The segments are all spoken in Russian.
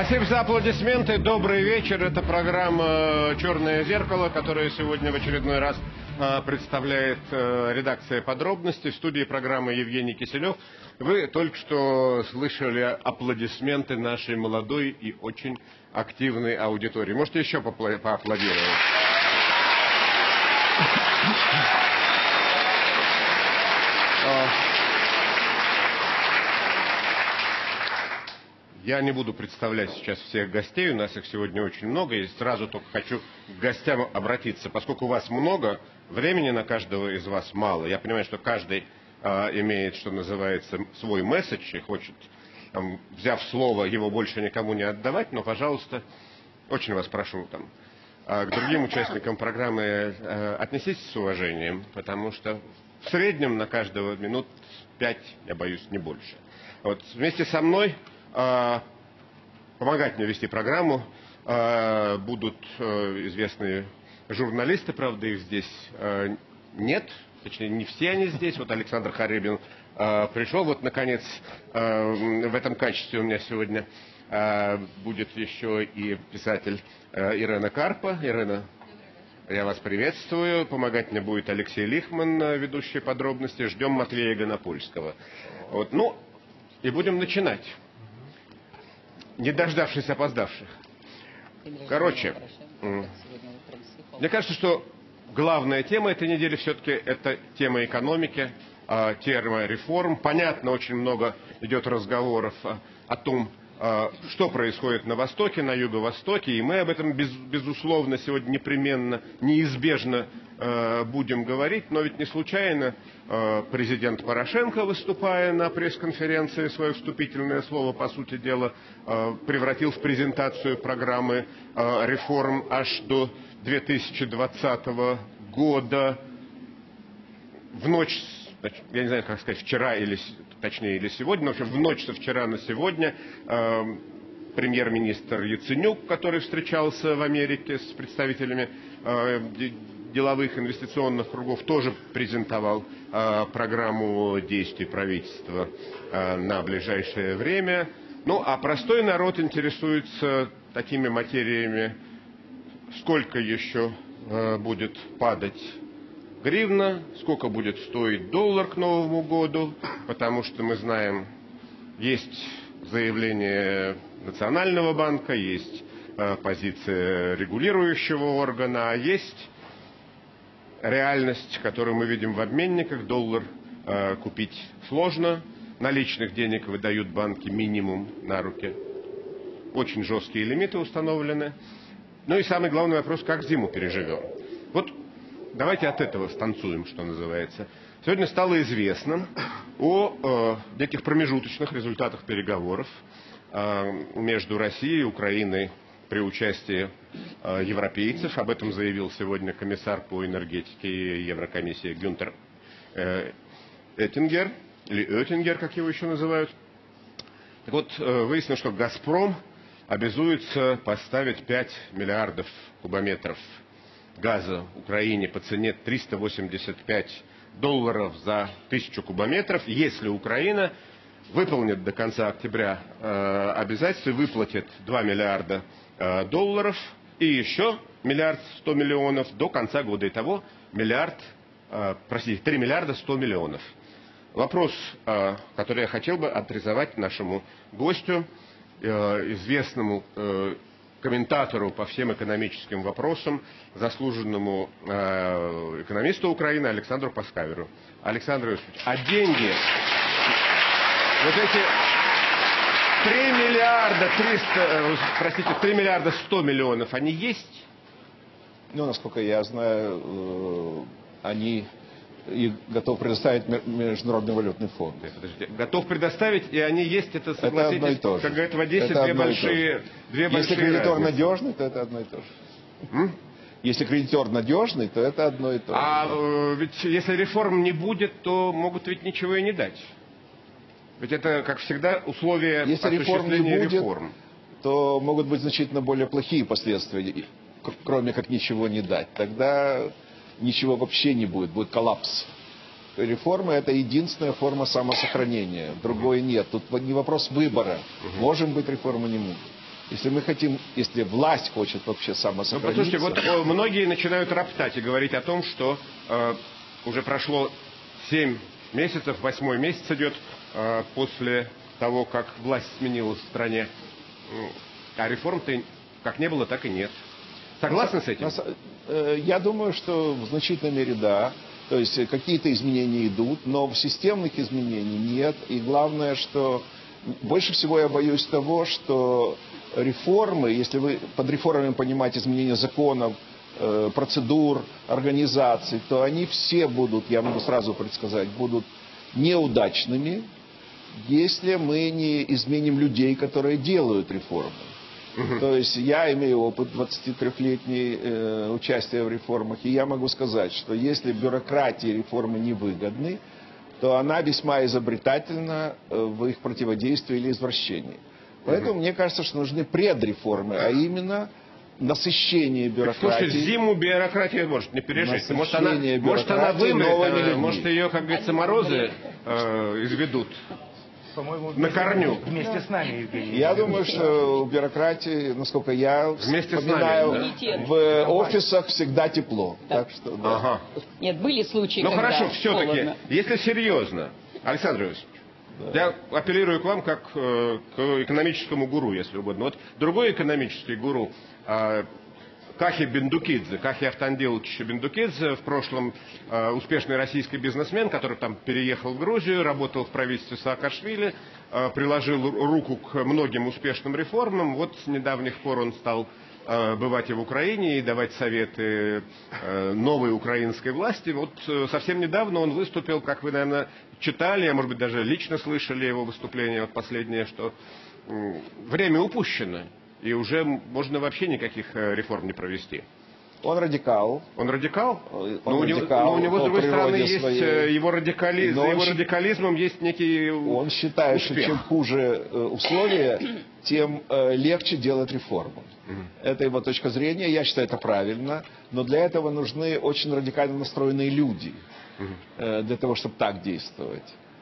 Спасибо за аплодисменты. Добрый вечер. Это программа «Черное зеркало», которая сегодня в очередной раз представляет редакция «Подробности». В студии программы Евгений Киселев. Вы только что слышали аплодисменты нашей молодой и очень активной аудитории. Можете еще поаплодировать? Я не буду представлять сейчас всех гостей, у нас их сегодня очень много, и сразу только хочу к гостям обратиться. Поскольку вас много, времени на каждого из вас мало. Я понимаю, что каждый имеет, что называется, свой месседж и хочет, взяв слово, его больше никому не отдавать, но, пожалуйста, очень вас прошу, к другим участникам программы отнеситесь с уважением, потому что в среднем на каждого минут 5, я боюсь, не больше. Вот вместе со мной помогать мне вести программу будут известные журналисты, правда, их здесь нет, точнее, не все они здесь. Вот Александр Харибин пришел, вот, наконец, в этом качестве у меня сегодня будет еще и писатель Ирена Карпа. Ирена, я вас приветствую. Помогать мне будет Алексей Лихман, ведущий «Подробности». Ждем Матвея Гонопольского. Вот, ну, и будем начинать. Не дождавшись опоздавших. Короче, мне кажется, что главная тема этой недели все-таки это тема экономики, тема реформ. Понятно, очень много идет разговоров о том, что происходит на Востоке, на Юго-Востоке, и мы об этом, безусловно, сегодня непременно, неизбежно будем говорить, но ведь не случайно президент Порошенко, выступая на пресс-конференции, свое вступительное слово, по сути дела, превратил в презентацию программы реформ аж до 2020 года. В ночь, я не знаю, как сказать, вчера или точнее или сегодня, но в общем в ночь со вчера на сегодня премьер-министр Яценюк, который встречался в Америке с представителями деловых инвестиционных кругов, тоже презентовал программу действий правительства на ближайшее время. Ну, а простой народ интересуется такими материями, сколько еще будет падать гривна, сколько будет стоить доллар к Новому году, потому что мы знаем, есть заявление Национального банка, есть позиция регулирующего органа, а есть реальность, которую мы видим в обменниках. Доллар купить сложно, наличных денег выдают банки минимум на руки. Очень жесткие лимиты установлены. Ну и самый главный вопрос, как зиму переживем. Вот давайте от этого станцуем, что называется. Сегодня стало известно о неких промежуточных результатах переговоров между Россией и Украиной при участии европейцев. Об этом заявил сегодня комиссар по энергетике Еврокомиссии Гюнтер Оеттингер, или Оеттингер, как его еще называют. Так вот, выяснилось, что «Газпром» обязуется поставить 5 миллиардов кубометров газа Украине по цене $385 за 1000 кубометров, если Украина выполнит до конца октября обязательства и выплатит 2 миллиарда долларов и еще 1 100 000 000 до конца года. Итого 3 миллиарда 100 миллионов. Вопрос, который я хотел бы адресовать нашему гостю, известному комментатору по всем экономическим вопросам, заслуженному экономисту Украины Александру Паскаверу. Александр Иосифович, а деньги, вот эти 3 миллиарда 100 миллионов, они есть? Ну, насколько я знаю, они и готов предоставить Международный валютный фонд. Подождите, готов предоставить, и они есть, это, согласитесь, это одно и то же. Как говорят в Одессе, две большие Если кредитор разницы. надежный, то это одно и то же. Если кредитор надежный, то это одно и то же. А ведь если реформ не будет, то могут ведь ничего и не дать. Ведь это, как всегда, условия осуществления реформ. То могут быть значительно более плохие последствия, кроме как ничего не дать. Тогда ничего вообще не будет, будет коллапс. Реформа – это единственная форма самосохранения, другой нет. Тут не вопрос выбора. Можем быть реформы, не могут. Если мы хотим, если власть хочет вообще Ну, самосохраниться... послушайте, вот многие начинают роптать и говорить о том, что уже прошло 7 месяцев, 8-й месяц идет после того, как власть сменилась в стране. А реформ-то как не было, так и нет. Согласны с этим? Я думаю, что в значительной мере да. То есть какие-то изменения идут, но системных изменений нет. И главное, что больше всего я боюсь того, что реформы, если вы под реформами понимаете изменение законов, процедур, организаций, то они все будут, я могу сразу предсказать, будут неудачными, если мы не изменим людей, которые делают реформы. То есть я имею опыт 23-летней участия в реформах, и я могу сказать, что если бюрократии реформы невыгодны, то она весьма изобретательна в их противодействии или извращении. Поэтому мне кажется, что нужны предреформы, а именно насыщение бюрократии. Слушайте, зиму бюрократия может не пережить. Может она вымрет, может ее, как говорится, морозы изведут. На корню. Вместе с нами, Евгений. Я думаю, что у бюрократии, насколько я вспоминаю, да? в офисах всегда тепло. Да. Так что, да. Ага. Нет, были случаи, Ну когда хорошо, все-таки, холодно. если серьезно, Александр Иосифович, я апеллирую к вам как к экономическому гуру, если угодно. Вот другой экономический гуру, Кахи Бендукидзе, Кахи Автандилович Бендукидзе, в прошлом успешный российский бизнесмен, который там переехал в Грузию, работал в правительстве Саакашвили, приложил руку к многим успешным реформам. Вот с недавних пор он стал бывать и в Украине, и давать советы новой украинской власти. Вот совсем недавно он выступил, как вы, наверное, читали, а может быть даже лично слышали его выступление, вот последнее, что время упущено. И уже можно вообще никаких реформ не провести. Он радикал. Он радикал? Но у него, с другой стороны, есть его радикализмом есть некий Он считает, успех. что чем хуже условия, тем легче делать реформу. Это его точка зрения, я считаю, это правильно. Но для этого нужны очень радикально настроенные люди, для того, чтобы так действовать.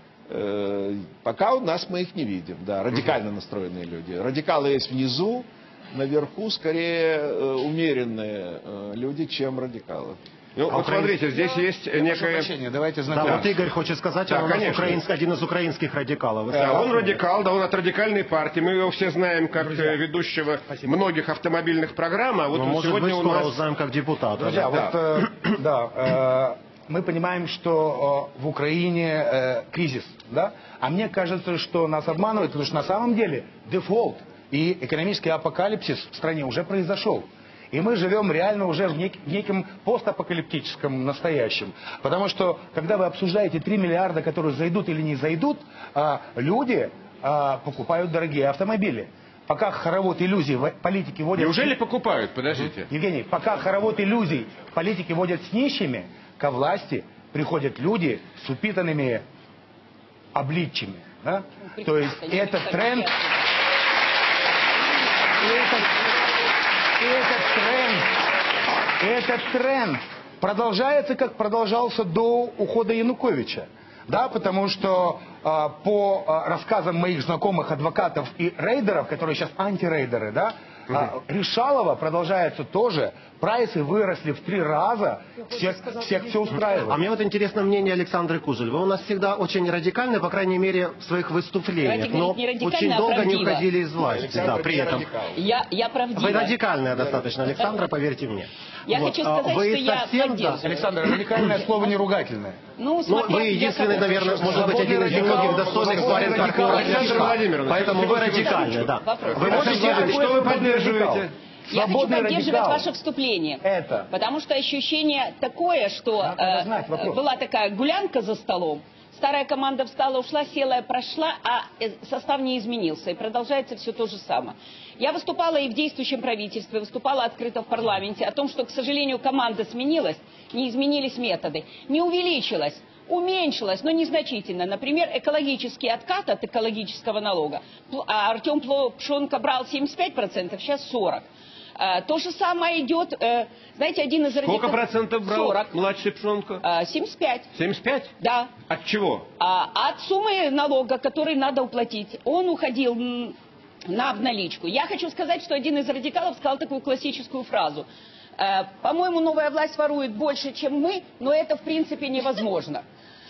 Пока у нас мы их не видим, да, радикально настроенные люди. Радикалы есть внизу, наверху скорее умеренные люди, чем радикалы. Ну, вот смотрите, здесь есть некое... Давайте Да, вот Игорь хочет сказать, да, он у нас один из украинских радикалов. Он радикал, да, он от радикальной партии. Мы его все знаем как ведущего многих автомобильных программ, а вот Но, может сегодня быть, у нас... скоро узнаем как депутата. Друзья, мы понимаем, что в Украине кризис, да? А мне кажется, что нас обманывают, потому что на самом деле дефолт и экономический апокалипсис в стране уже произошел. И мы живем реально уже в неком постапокалиптическом настоящем. Потому что, когда вы обсуждаете 3 миллиарда, которые зайдут или не зайдут, люди покупают дорогие автомобили. Пока хоровод иллюзий политики водят... Неужели покупают? Подождите. Евгений, пока хоровод иллюзий политики водят с нищими, ко власти приходят люди с упитанными обличьями. Да? То есть этот тренд... Этот тренд продолжается, как продолжался до ухода Януковича. Да, потому что по рассказам моих знакомых адвокатов и рейдеров, которые сейчас антирейдеры, да, Решалово продолжается тоже. Прайсы выросли в 3 раза. Всех все устраивает. А мне вот интересно мнение Александры Кузель. Вы у нас всегда очень радикальны, по крайней мере, в своих выступлениях. Но очень долго не уходили из власти. Да, при этом. Я правдива. Вы радикальная достаточно, Александра, поверьте мне. Я хочу сказать, что я поддерживаю. Александр, радикальное слово не ругательное. Ну, вы единственный, наверное, может быть, один из немногих достойных сварен Карпова. Поэтому вы радикальны, да. Вы можете, что вы поддерживаете? Я хочу поддерживать ваше вступление. Это. Потому что ощущение такое, что была такая гулянка за столом. Старая команда встала, ушла, села, прошла, а состав не изменился. И продолжается все то же самое. Я выступала и в действующем правительстве, выступала открыто в парламенте о том, что, к сожалению, команда сменилась, не изменились методы. Не увеличилась, уменьшилась, но незначительно. Например, экологический откат от экологического налога. Артем Пшонка брал 75%, сейчас 40%. То же самое идет, знаете, один из радикалов... Сколько процентов брал 40. младший Пшонка? 75. 75? Да. От чего? От суммы налога, который надо уплатить. Он уходил на обналичку. Я хочу сказать, что один из радикалов сказал такую классическую фразу. По-моему, новая власть ворует больше, чем мы, но это в принципе невозможно.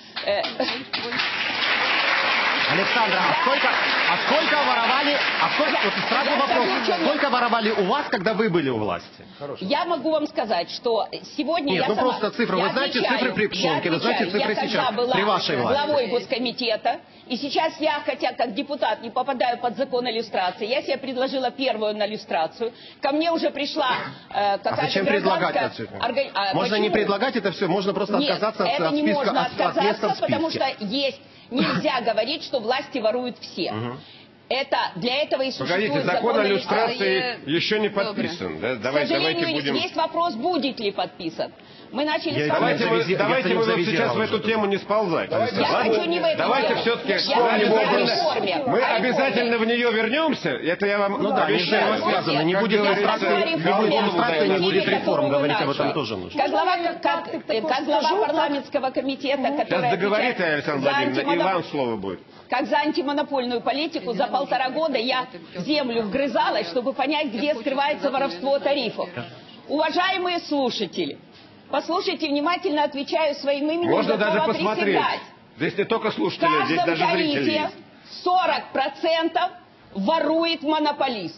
Александра, сколько воровали, сразу вопрос, сколько воровали у вас, когда вы были у власти? Я могу вам сказать, что сегодня Нет, просто цифры, вы знаете цифры при Пшонке, вы знаете цифры сейчас, при вашей власти. Я главой госкомитета, и сейчас я, хотя как депутат не попадаю под закон о люстрации, я себе предложила первую на люстрацию, ко мне уже пришла какая-то зачем предлагать это? Можно не предлагать это все, можно просто отказаться от списка, это не можно отказаться, потому что есть... Нельзя говорить, что власти воруют все. Это для этого и существует. Погодите, закон о люстрации еще не подписан. Да? К сожалению, есть вопрос, будет ли подписан. Мы начали давайте мы сейчас в эту тему не сползать. Давайте все-таки мы обязательно в нее вернемся. Это я вам обещаю. Сказано, не будет люстрации, не будет реформ. Говорить об этом тоже нужно. Как глава парламентского комитета, который сейчас договорите, Александра Владимировна, и вам слово будет. Как за антимонопольную политику за 1,5 года я в землю вгрызалась, чтобы понять, где скрывается воровство тарифов. Уважаемые слушатели, послушайте внимательно, отвечаю своим именем. Можно даже посмотреть. Здесь не только слушатели, здесь даже зрители есть. 40% ворует монополист.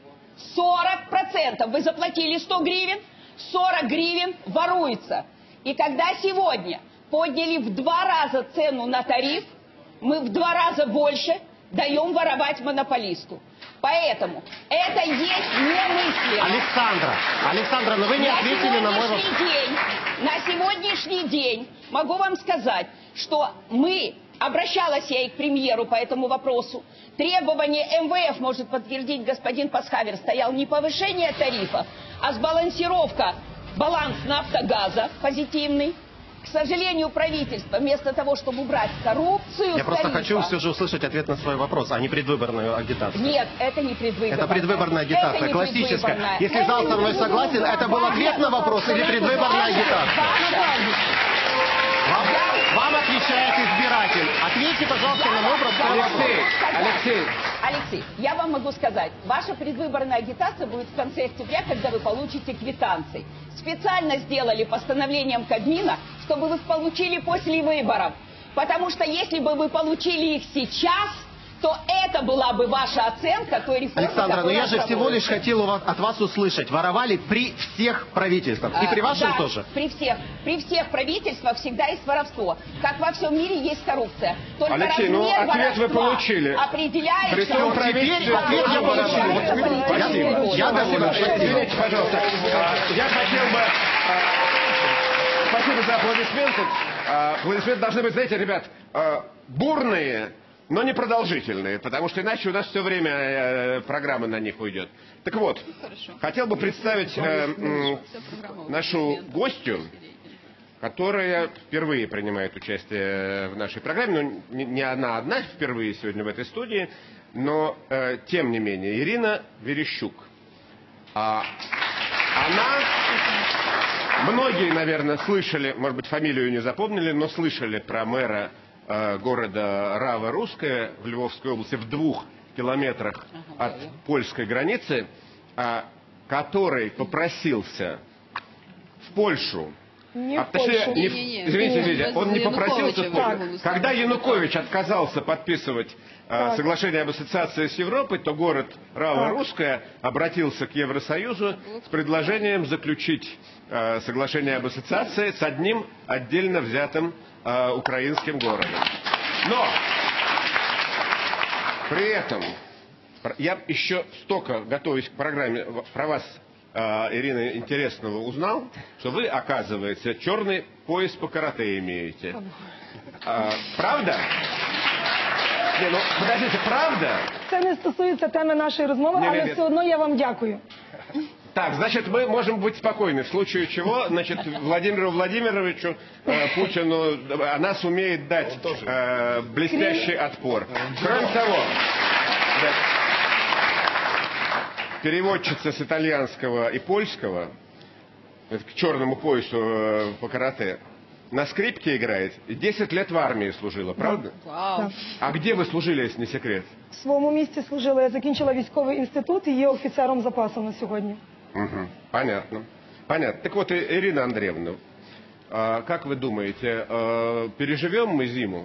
40%. Вы заплатили 100 гривен, 40 гривен воруется. И когда сегодня подняли в 2 раза цену на тариф, мы в 2 раза больше даем воровать монополисту. Поэтому это есть немыслимо. Александра, но вы не ответили на мой вопрос. На сегодняшний день могу вам сказать, что обращалась я и к премьеру по этому вопросу. Требование МВФ, может подтвердить господин Пасхавер, стоял не повышение тарифа, а сбалансировка, баланс нафтогаза позитивный. К сожалению, правительство, вместо того, чтобы убрать коррупцию... Я просто хочу все же услышать ответ на свой вопрос, а не предвыборную агитацию. Нет, это не предвыборная. Это предвыборная агитация, классическая. Если зал со мной согласен, это был ответ на вопрос или предвыборная агитация? Вам отвечает избиратель. Ответьте, пожалуйста, на мой вопрос. Алексей, я вам могу сказать, ваша предвыборная агитация будет в конце октября, когда вы получите квитанции. Специально сделали постановлением Кабмина, чтобы вы их получили после выборов. Потому что если бы вы получили их сейчас, то это была бы ваша оценка той реформы. Александра, но я же всего лишь хотел от вас услышать. Воровали при всех правительствах. И при вашем тоже? При всех правительствах всегда есть воровство. Как во всем мире есть коррупция. Только Алексей, ответ вы получили. Определяет, при том правительстве ответ я получил. Извините, пожалуйста. Я хотел бы... Спасибо за аплодисменты. Аплодисменты должны быть, знаете, ребят, бурные, но не продолжительные, потому что иначе у нас все время программа на них уйдет. Так вот, хотел бы представить нашу гостью, которая впервые принимает участие в нашей программе. Ну, не она одна впервые сегодня в этой студии, но тем не менее, Ирина Верещук. Она... Многие, наверное, слышали, может быть, фамилию не запомнили, но слышали про мэра города Рава-Русская в Львовской области в 2 километрах от польской границы, который попросился в Польшу. Извините, он не попросился в Польшу. Когда Янукович отказался подписывать соглашение об ассоциации с Европой, то город Рава-Русская обратился к Евросоюзу с предложением заключить соглашение об ассоциации с одним отдельно взятым украинским городом. Но при этом я еще столько, готовясь к программе, про вас, Ирина, интересного узнал, что вы, оказывается, черный пояс по карате имеете. Правда? Не, ну, подождите, правда? Це не стосується теми нашої розмови, але все одно я вам дякую. Так, значит, мы можем быть спокойны. В случае чего, значит, Владимиру Владимировичу Путину она сумеет дать блестящий отпор. Кроме того, переводчица с итальянского и польского к черному поясу по карате на скрипке играет, 10 лет в армии служила, правда? Так. А где вы служили, если не секрет? В своєму місті служила. Я закінчила військовий інститут і є офіцером запасу на сьогодні. Угу. Понятно. Понятно. Так вот, Ирина Андреевна, как вы думаете, переживем мы зиму?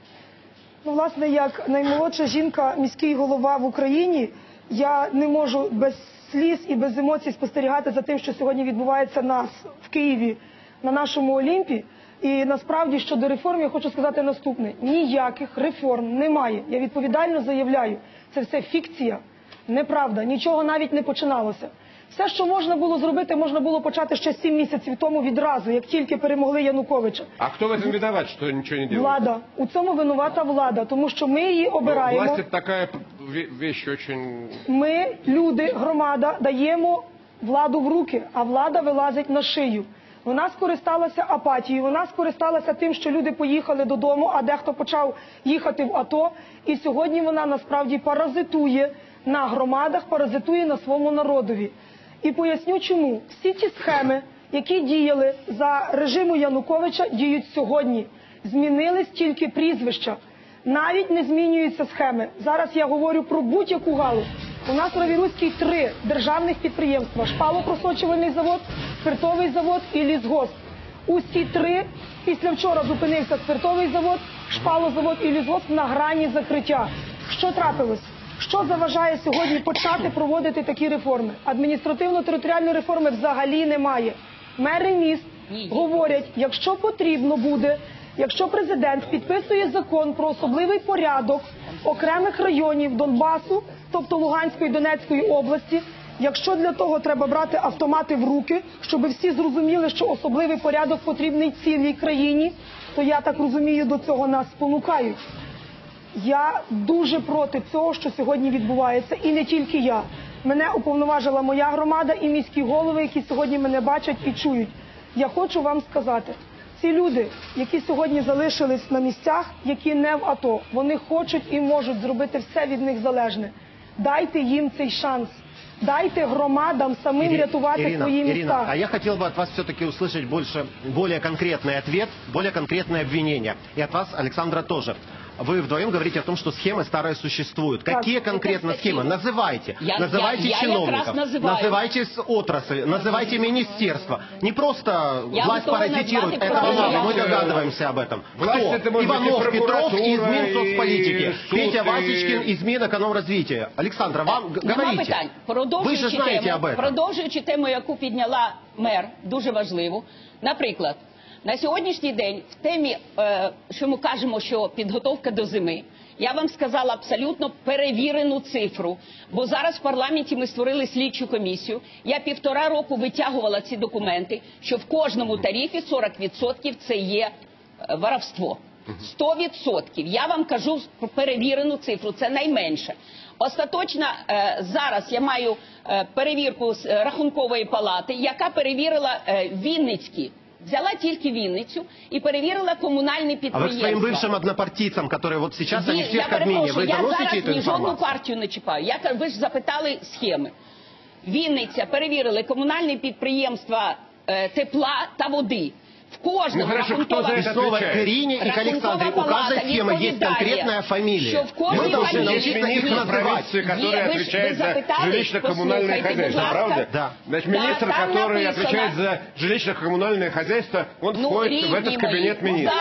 Ну, власне, як наймолодша жінка, міський голова в Україні, я не можу без сліз і без емоцій спостерігати за тим, що сьогодні відбувається в Києві, на нашому Олімпі. І насправді щодо реформ я хочу сказати наступне. Ніяких реформ немає. Я відповідально заявляю, це все фікція, неправда, нічого навіть не починалося. Все, що можна було зробити, можна було почати ще 7 місяців тому відразу, як тільки перемогли Януковича. А хто в этом виноват, що нічого не робить? Влада. У цьому винувата влада, тому що ми її обираємо. Власть – це така вещь очень... Ми, люди, громада, даємо владу в руки, а влада вилазить на шию. Вона скористалася апатією, вона скористалася тим, що люди поїхали додому, а дехто почав їхати в АТО. І сьогодні вона насправді паразитує на громадах, паразитує на своєму народові. І поясню чому. Всі ті схеми, які діяли за режиму Януковича, діють сьогодні. Змінились тільки прізвища. Навіть не змінюються схеми. Зараз я говорю про будь-яку галузь. У нас в Раворуській 3 державних підприємства. Шпалопросочувальний завод, спиртовий завод і лісгосп. Усі 3, після вчора зупинився спиртовий завод, шпалозавод і лісгосп на грані закриття. Що трапилось? Що заважає сьогодні почати проводити такі реформи? Адміністративно-територіальної реформи взагалі немає. Мери міст говорять, якщо потрібно буде, якщо президент підписує закон про особливий порядок окремих районів Донбасу, тобто Луганської і Донецької області, якщо для того треба брати автомати в руки, щоб всі зрозуміли, що особливий порядок потрібний цілій країні, то я так розумію, до цього нас спонукають. Я дуже проти цього, що сьогодні відбувається, і не тільки я. Мене уповноважила моя громада і міські голови, які сьогодні мене бачать і чують. Я хочу вам сказати, ці люди, які сьогодні залишились на місцях, які не в АТО, вони хочуть і можуть зробити все від них залежне. Дайте їм цей шанс. Дайте громадам самим рятувати свої міста. Ирина, а я хотел бы от вас все-таки услышать более конкретный ответ, более конкретное обвинение. И от вас, Александра, тоже. Вы вдвоем говорите о том, что схемы старые существуют. Какие конкретно схемы? Называйте. Называйте чиновников, называйте отрасль, называйте министерство. Не просто власть паразитирует, это мало, мы догадываемся об этом. Кто? Иванов, Петров из Минсоцполитики, Петя Васечкин из Минэкономразвития. Александра, вам говорите. Ви ж знаєте об этом. Продовжуючи тему, яку підняла мер, дуже важливу. Наприклад, на сьогоднішній день в темі, що ми кажемо, що підготовка до зими, я вам сказала абсолютно перевірену цифру, бо зараз в парламенті ми створили слідчу комісію. Я 1,5 року витягувала ці документи, що в кожному тарифі 40% це є воровство. 100%. Я вам кажу перевірену цифру, це найменше. Остаточно зараз я маю перевірку з Рахункової палати, яка перевірила Вінницькі. Взяла тільки Вінницю і перевірила комунальні підприємства. А ви своїм бившим однопартійцям, які от зараз вони всі в Кабміні, ви доносите цю інформацію? Я зараз ні жодну партію не чіпаю. Ви ж запитали схеми. Вінниця перевірили комунальні підприємства тепла та води. В кожному Рахункова Карине и к Александре у каждой схемы есть конкретная фамилия. Вы должны научиться их называть. Который отвечает за жилищно-коммунальное хозяйство, правда? Да. Значит, министр, который отвечает за жилищно-коммунальное хозяйство, он входит в этот кабинет министров.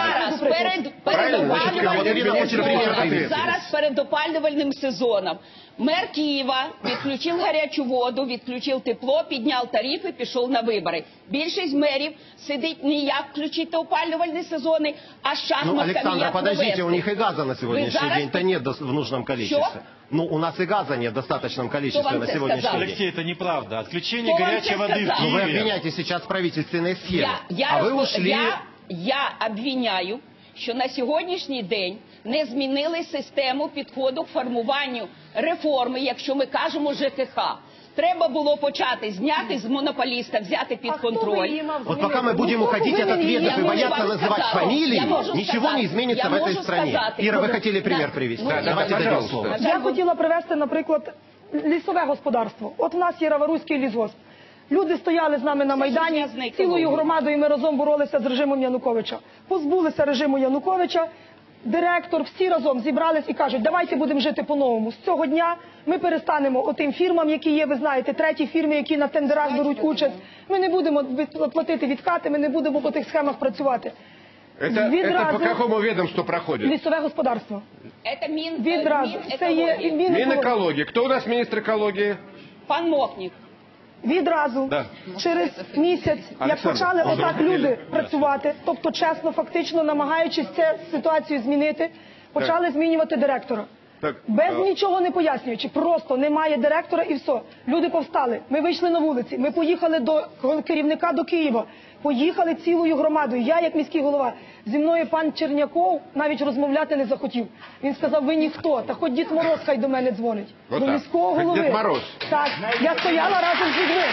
Зараз перед опалювальним сезоном мер Києва відключив гарячу воду, відключив тепло, підняв тарифи, пішов на вибори. Більшість мерів сидить не як включити опалювальні сезони, а шахматками як провести. Александра, подождите, у них и газа на сегодняшний день-то нет в нужном количестве. Что? Ну, у нас и газа нет в достаточном количестве на сегодняшний день. Алексей, это неправда. Отключение горячей воды в Киеве. Вы обвиняете сейчас правительственные схемы. А вы ушли... Я обвиняю, що на сьогоднішній день не змінили систему підходу к формуванню реформи, якщо ми кажемо ЖКХ. Треба було почати зняти з монополіста, взяти під контроль. Вот пока мы будем уходить от ответов и бояться называть фамилии, ничего не изменится в этой стране. Ира, вы хотели пример привести? Давайте дадим слово. Я хотіла привести, наприклад, лісове господарство. От в нас є Раворуський лісгосп. Люди стояли з нами на Майдані, цілою громадою ми разом боролися з режимом Януковича. Позбулися режиму Януковича, директор, всі разом зібрались і кажуть, давайте будемо жити по-новому. З цього дня ми перестанемо отим фірмам, які є, ви знаєте, треті фірми, які на тендерах беруть участь. Ми не будемо платити відкати, ми не будемо по тих схемах працювати. Это по какому ведомству проходит? Лісове господарство. Это Відразу. Це є Минэкология. Кто у нас министр экологии? Пан Мохник. Відразу, через місяць, як почали отак люди працювати, тобто чесно, фактично намагаючись цю ситуацію змінити, почали змінювати директора. Без нічого не пояснюючи, просто немає директора і все. Люди повстали, ми вийшли на вулиці, ми поїхали до керівника до Києва, поїхали цілою громадою. Я, як міський голова, зі мною пан Черняков навіть розмовляти не захотів. Він сказав, ви ніхто, та хоч Дід Мороз хай до мене дзвонить. До міського голови. Дід Мороз. Так, я стояла разом з людьми.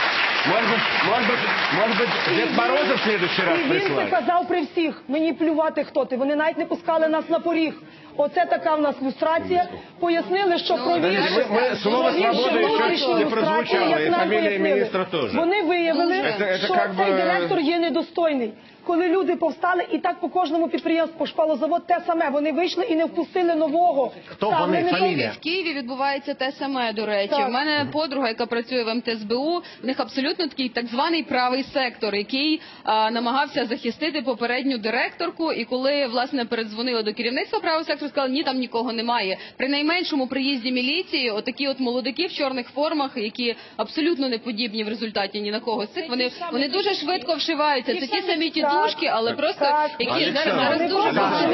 Может быть, Дед Мороза в следующий раз І він це прислать? казав при всіх. Мені плювати, хто ти. Вони навіть не пускали нас на поріг. Оце така в нас люстрація. Пояснили, що провівши слово «свобода» ще не прозвучало, і фамілія міністра теж. Вони виявили, Це що как би... цей директор є недостойний. Коли люди повстали, і так по кожному підприємству, шпалозавод, те саме. Вони вийшли і не впустили нового. Хто вони? Фамілія? В Києві відбувається те саме, до речі. Так. У мене подруга, яка працює в МТСБУ, в них абсолютно такий так званий правий сектор, який намагався захистити попередню директорку. І коли, власне, передзвонили до керівництва правого сектору, сказали, ні, там нікого немає. При найменшому приїзді міліції, отакі от молодики в чорних формах, які абсолютно не подібні в результаті ні на кого з цих, вони дуже швидко вшиваються. Це ті самі тітушки, але просто, які зараз дуже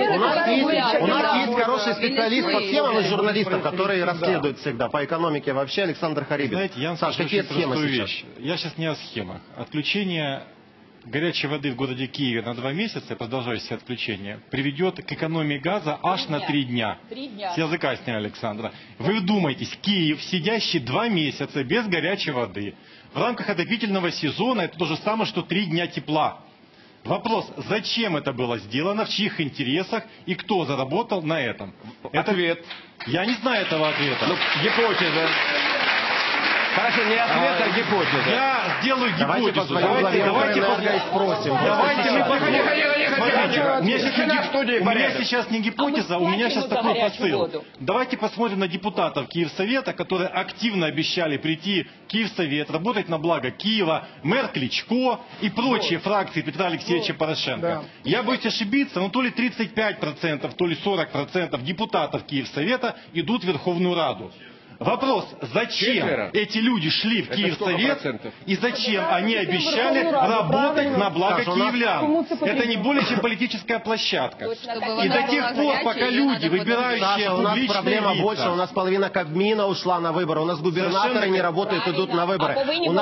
У нас есть хороший специалист по схемам из журналистов, которые расследуют всегда по экономике вообще, Александр Харибин. Знаете, я вам Саш, скажу какие очень схемы простую сейчас? вещь. Я сейчас не о схемах. Отключение горячей воды в городе Киеве на 2 месяца, продолжающееся отключение, приведет к экономии газа аж на 3 дня. 3 дня. С языка сняли, Александра. Вы вдумайтесь, Киев, сидящий 2 месяца без горячей воды, в рамках отопительного сезона, это то же самое, что 3 дня тепла. Вопрос, зачем это было сделано, в чьих интересах и кто заработал на этом? Ответ. Я не знаю этого ответа. Ну, гипотеза. Хорошо, не ответ, а гипотеза. Я сделаю Давайте гипотезу. позвоним Давайте спросим. Давайте мы Тихо, у меня сейчас не гипотеза, у меня сейчас такой посыл. воду. Давайте посмотрим на депутатов Киевсовета, которые активно обещали прийти в Киевсовет, работать на благо Киева, мэр Кличко и прочие фракции Петра Алексеевича Порошенко. Я боюсь ошибиться, но то ли 35%, то ли 40% депутатов Киевсовета идут в Верховную Раду. Вопрос, зачем эти люди шли в Киевсовет и зачем они обещали работать на благо киевлян? Это не более чем политическая площадка. И до тех пор, пока люди, выбирающие Саша, у нас проблема публичные больше, у лица, нас половина Кабмина ушла на выборы, у нас губернаторы не работают, идут на выборы.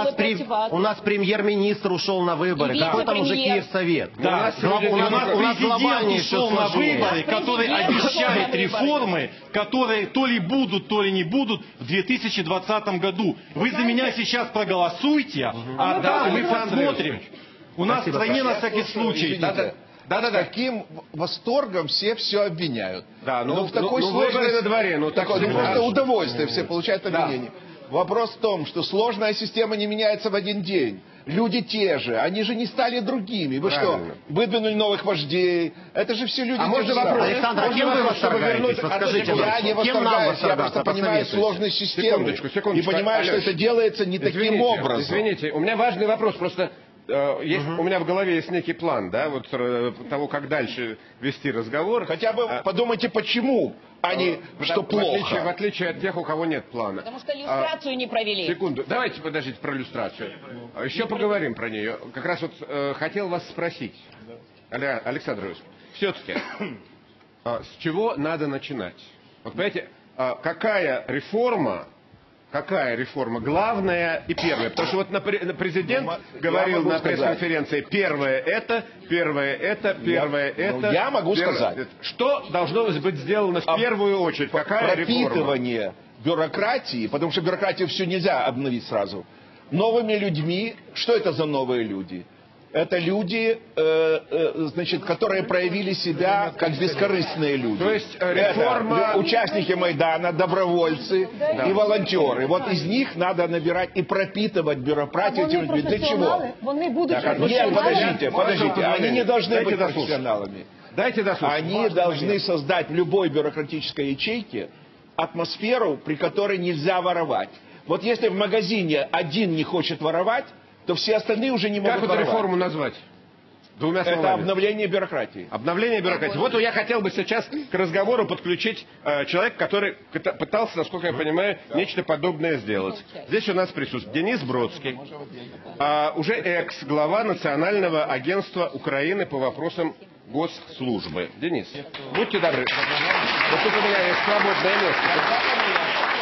У нас премьер-министр ушел на выборы, какой там уже Киевсовет? да, у нас президент ушел на выборы, который обещает реформы, которые то ли будут, то ли не будут в 2020 году. Вы за меня сейчас проголосуйте, а там мы посмотрим. У нас в стране на всякий случай. С каким восторгом все обвиняют. Да, но в такой выборы на дворе, просто удовольствие все получают обвинения. Вопрос в том, что сложная система не меняется в один день. Люди те же, они же не стали другими. Вы что, выдвинули новых вождей? Это же все люди. А можно вопрос? Александр, а кем вы восторгаетесь? Скажите, я не восторгаюсь, я просто понимаю сложность системы. Секундочку. И понимаю, что это делается не таким образом. Извините, у меня важный вопрос, просто у меня в голове есть некий план, да, вот того, как дальше вести разговор. Хотя бы подумайте, почему, а не что плохо. В отличие от тех, у кого нет плана. Потому что иллюстрацию не провели. Секунду, давайте подождите про иллюстрацию. Еще поговорим про нее. Как раз вот хотел вас спросить, Александр Ильич, все-таки с чего надо начинать? Вот понимаете, какая реформа главная и первая? Потому что вот президент говорил на пресс-конференции, первое это. Я могу сказать. Что должно быть сделано в первую очередь? Какая реформа? Пропитывание бюрократии, потому что бюрократию все нельзя обновить сразу. Новыми людьми. Что это за новые люди? это люди, значит, которые проявили себя как бескорыстные люди. То есть реформа... Это участники Майдана, добровольцы и волонтеры. Вот из них надо набирать и пропитывать бюрократию. Для чего? Нет, подождите, они не должны быть профессионалами. Дайте дослушать. Они должны создать в любой бюрократической ячейке атмосферу, при которой нельзя воровать. Вот если в магазине один не хочет воровать, то все остальные уже не могут воровать. Как эту реформу назвать? Двумя словами. Это обновление бюрократии. Обновление бюрократии. Вот я хотел бы сейчас к разговору подключить человека, который пытался, насколько я понимаю, нечто подобное сделать. Здесь у нас присутствует Денис Бродский, уже экс-глава Национального агентства Украины по вопросам госслужбы. Денис, будьте добры. Вот тут у меня есть свободное место.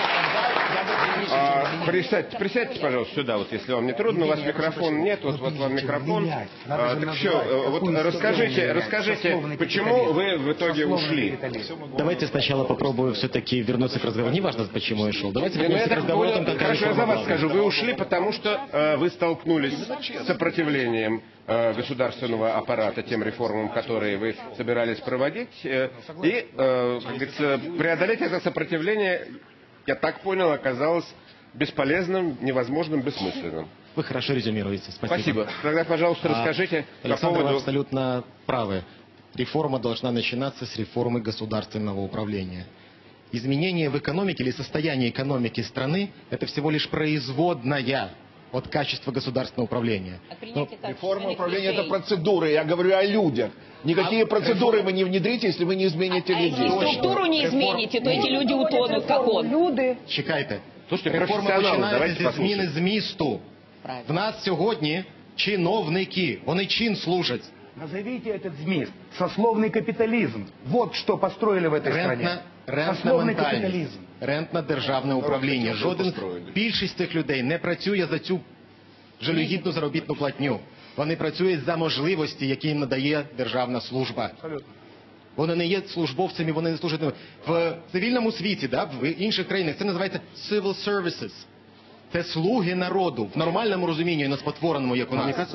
Присядьте, пожалуйста, сюда, вот, если вам не трудно. У вас микрофон нет, вот вам микрофон. Так все, вот расскажите, почему вы в итоге ушли? Давайте сначала попробую все-таки вернуться к разговору. Неважно, почему я шел. Давайте вернемся к разговору о том, как хорошо, я за вас скажу. Вы ушли, потому что вы столкнулись с сопротивлением государственного аппарата тем реформам, которые вы собирались проводить. И, как говорится, преодолеть это сопротивление, я так понял, оказалось бесполезным, невозможным, бессмысленным. Вы хорошо резюмируете. Спасибо. Тогда, пожалуйста, расскажите Александр, по поводу... вы абсолютно правы. Реформа должна начинаться с реформы государственного управления. Изменения в экономике или состояние экономики страны – это всего лишь производная от качества государственного управления. Реформа управления – это процедуры. Я говорю о людях. Никакие процедуры вы не внедрите, если вы не измените людей. Если структуру не измените, то эти люди утонут, как он. Чекайте. Слушайте, реформа починається зі зміни змісту. В нас сьогодні чиновники, вони чин служать. Назовите этот зміст. Сословный капитализм. Вот что построили в этой стране. Рентна капіталізм. Рентне державне управління. Більшість цих людей не працює за цю жалюгідну заробітну платню. Вони працюють за можливості, які їм надає державна служба. Вони не є службовцями, вони не служать в цивільному світі, в інших країнах. Це називається civil services. Це слуги народу. В нормальному розумінні, не спотвореному, як у нас. Перше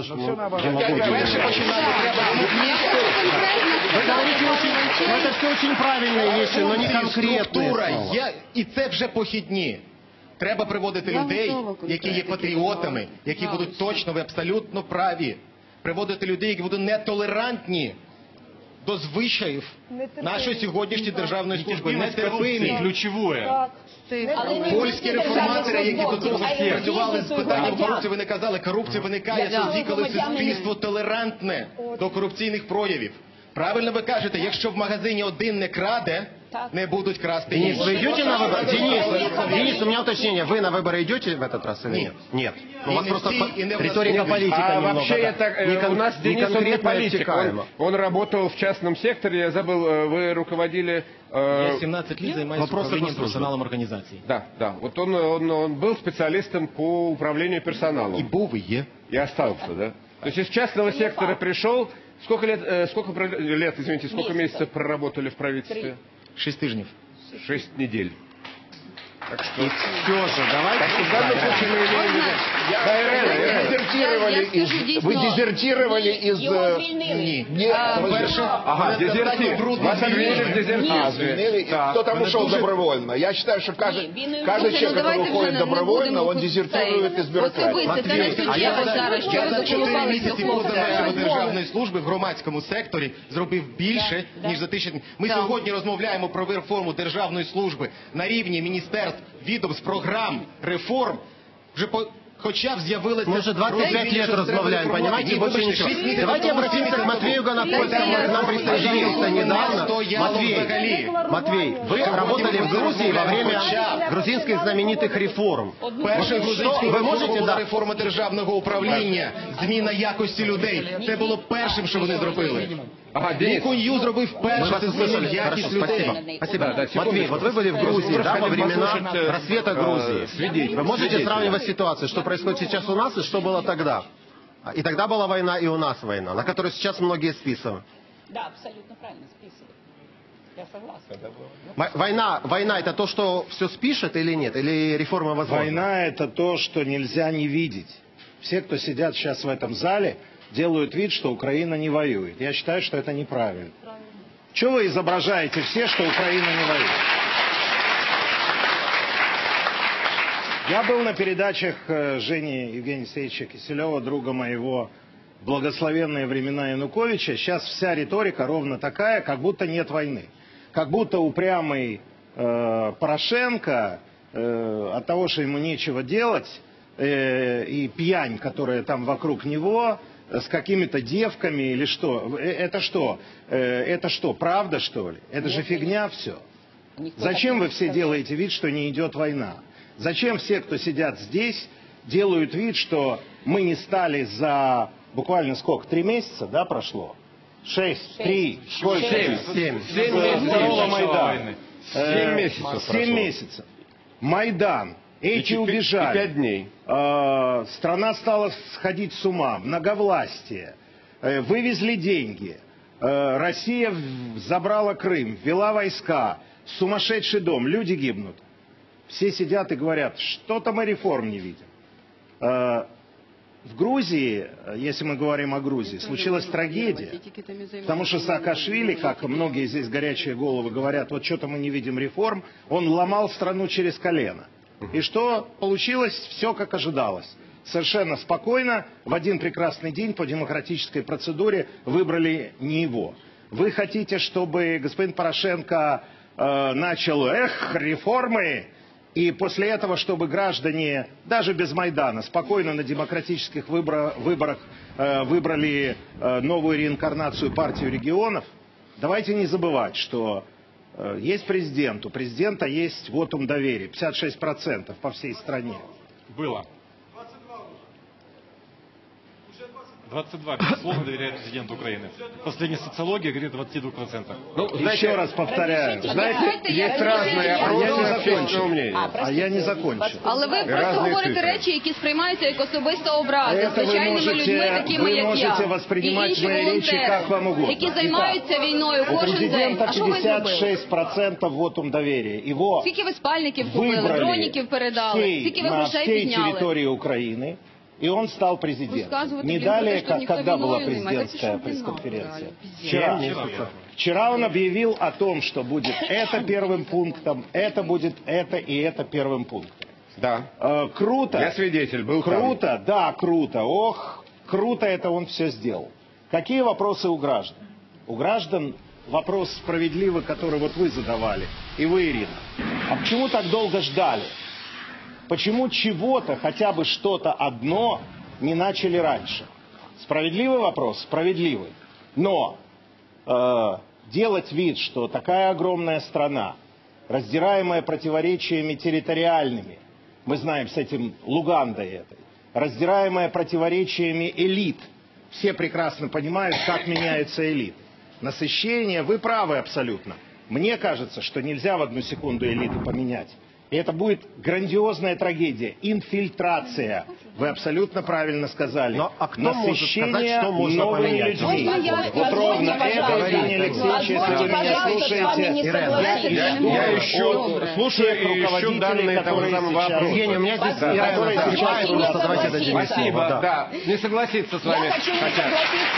починати треба з місту. Вы говорите очень, это все очень правильные вещи, но не конкретные. І це вже похідні. Треба приводити людей, які є патріотами, які будуть точно, ви абсолютно праві. Приводити людей, які будуть нетолерантні до звичаїв нашої сьогоднішньої державної служби. Нетерпимі. Ключове. Польські реформатори, які до того працювали з питанням корупції, вони казали, корупція виникає тоді, коли суспільство толерантне до корупційних проявів. Правильно вы кажете, якщо в магазине один не краде, не будут красти. Денис, вы идете на выборы? Денис, у меня уточнение. Вы на выборы идете в этот раз или нет? Нет. У вас просто риторика политика немного. Вообще, это у нас Денис, он не политик. Он работал в частном секторе, я забыл, вы руководили... Я 17 лет занимаюсь управлением персоналом организации. Да. Вот он был специалистом по управлению персоналом. И был и е. И остался, да? То есть из частного сектора пришел... Сколько месяцев проработали в правительстве? 6 тижнів. 6 недель. Так что... Все же, давайте... Вы дезертировали из... Ага, дезертир. Вас обвинили в дезертирстве. Кто там ушел добровольно? Я считаю, что каждый человек, который уходит добровольно, он дезертирует из бюрократии. Я за 4 місяці поза межами державної служби в громадському секторі зробив більше, ніж за 1000. Ми сьогодні розмовляємо про реформу державної служби на рівні міністерств, відомств, програм, реформ. Вже хоча б з'явилося... Мы уже 25 лет размовляем, понимаете, больше ничего. Давайте обратимся к Матвею Ганапольскому, к нам присоединился недавно. Матвей, вы работали в Грузии во время грузинских знаменитых реформ. Перша грузинська реформа державного управління, зміна якості людей. Це було першим, що вони зробили. Лікун'ю зробив перше, це змінив якість людей. Спасибо. Матвей, вот вы были в Грузии, во времена рассвета Грузии. Вы можете сравнивать ситуацию, что происходит сейчас у нас и что было тогда? И тогда была война, и у нас война, на которую сейчас многие списывают. Да, абсолютно правильно списывают. Я согласна. Война это то, что все спишет или нет? Или реформа возможна? Война это то, что нельзя не видеть. Все, кто сидят сейчас в этом зале, делают вид, что Украина не воюет. Я считаю, что это неправильно. Чего вы изображаете все, что Украина не воюет? Я был на передачах Жени Евгения Алексеевича Киселева, друга моего, благословенные времена Януковича. Сейчас вся риторика ровно такая, как будто нет войны. Как будто упрямый Порошенко от того, что ему нечего делать, и пьянь, которая там вокруг него, с какими-то девками или что. Это что? Это что, правда, что ли? Это же фигня все. Зачем вы все делаете вид, что не идет война? Зачем все, кто сидят здесь, делают вид, что мы не стали за буквально сколько? 3 месяца, да, прошло? 6, 3, сколько? 7 Второго Майдана. 7 месяцев 7 месяцев. Майдан. Эти убежали. 5 дней. Страна стала сходить с ума. Многовластие. Вывезли деньги. Россия забрала Крым, ввела войска. Сумасшедший дом. Люди гибнут. Все сидят и говорят, что-то мы реформ не видим. В Грузии, если мы говорим о Грузии, случилась трагедия. Потому что Саакашвили, как многие здесь горячие головы говорят, вот что-то мы не видим реформ, он ломал страну через колено. И что получилось? Все как ожидалось. Совершенно спокойно, в один прекрасный день по демократической процедуре выбрали не его. Вы хотите, чтобы господин Порошенко начал, реформы, и после этого, чтобы граждане, даже без Майдана, спокойно на демократических выборах выбрали новую реинкарнацию партию регионов? Давайте не забывать, что есть президент, у президента есть вотум доверия, 56% по всей стране. Было. 22, безусловно, доверяют президенту Украины. Последняя социология говорит 22%. Ну, еще раз повторяю. Знаете, есть разные опросы, а я не закончил. Але ви просто говорите речі, які сприймаються як особиста образа звичайними людьми, такими як я. І інші волонтери, які займаються війною кожен день. А що ви зробили? 56% вотум доверия. Его скільки ви спальників купили, дроніків передали, скільки ви грошей підняли? Территории Украины. И он стал президентом. Не далее, как когда была президентская пресс-конференция. Вчера он объявил о том, что будет это первым пунктом, это будет это и это первым пунктом. Да. Круто. Я свидетель был. Круто, там. да, круто. Ох, круто это он все сделал. Какие вопросы у граждан? У граждан вопрос справедливый, который вот вы задавали, и вы, Ирина. А почему так долго ждали? Почему чего-то, хотя бы что-то одно, не начали раньше? Справедливый вопрос? Справедливый. Но делать вид, что такая огромная страна, раздираемая противоречиями территориальными, мы знаем с этим Лугандой этой, раздираемая противоречиями элит, все прекрасно понимают, как меняются элиты. Насыщение, вы правы абсолютно. Мне кажется, что нельзя в одну секунду элиты поменять. И это будет грандиозная трагедия. Инфильтрация. Вы абсолютно правильно сказали. Но, а кто насыщение может сказать, что можно новыми поменять? людьми. Вот ровно это, Евгений Алексеевич, если вы меня слушаете, я ищу, слушаю и ищу данные того самого вопроса. Евгений, у меня здесь Спасибо, да. Не согласиться с вами хотят.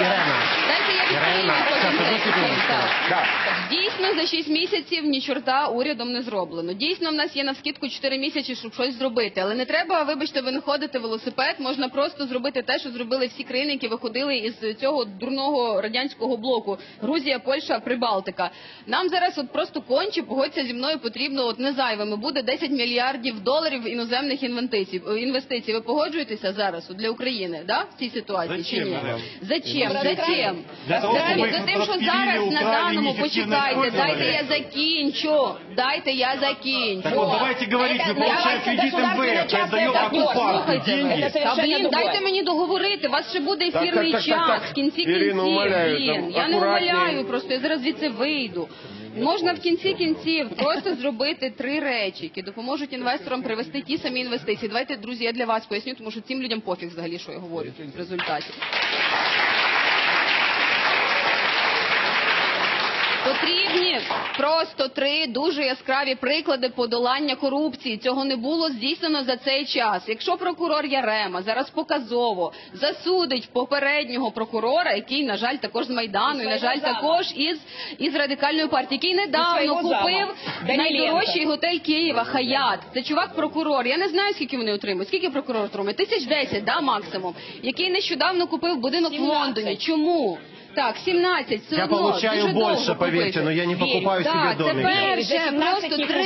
Дійсно, за 6 місяців ні чорта урядом не зроблено. Дійсно, в нас є навскидку 4 місяці, щоб щось зробити. Але не треба, вибачте, винаходити велосипед. Можна просто зробити те, що зробили всі країни, які виходили із цього дурного радянського блоку. Грузія, Польща, Прибалтика. Нам зараз от просто конче, погодься зі мною, потрібно от не зайвими. Буде 10 мільярдів доларів іноземних інвестицій. Ви погоджуєтеся зараз для України, да? В цій ситуації чи ні? Зачем? Зачем? За тим, що зараз на даному, почекайте, дайте я закінчу. Дайте я закінчу. Так вот, давайте говорить, мы получаем кредит МВФ, отдаем оккупанту деньги. Та, блін, дайте мені договорити, у вас ще буде ефірний час, в кінці кінців, блін. Я не умоляю, просто я зараз звідси вийду. Можна в кінці кінців просто зробити 3 речі, які допоможуть інвесторам привести ті самі інвестиції. Давайте, друзі, я для вас поясню, тому що цим людям пофіг взагалі, що я говорю в результаті. Потрібні просто 3 дуже яскраві приклади подолання корупції. Цього не було здійснено за цей час. Якщо прокурор Ярема зараз показово засудить попереднього прокурора, який, на жаль, також з Майдану, і, на жаль, також із Радикальної партії, який недавно купив найдорожчий готель Києва «Хаят». Це чувак-прокурор. Я не знаю, скільки вони отримують. Скільки прокурор отримує? 1010, да, максимум. Який нещодавно купив будинок 17. В Лондоні. Чому? Так, 17, все я одно, получаю дуже больше, поверьте, но я не покупаю себе домик. Так, це перше, просто 3.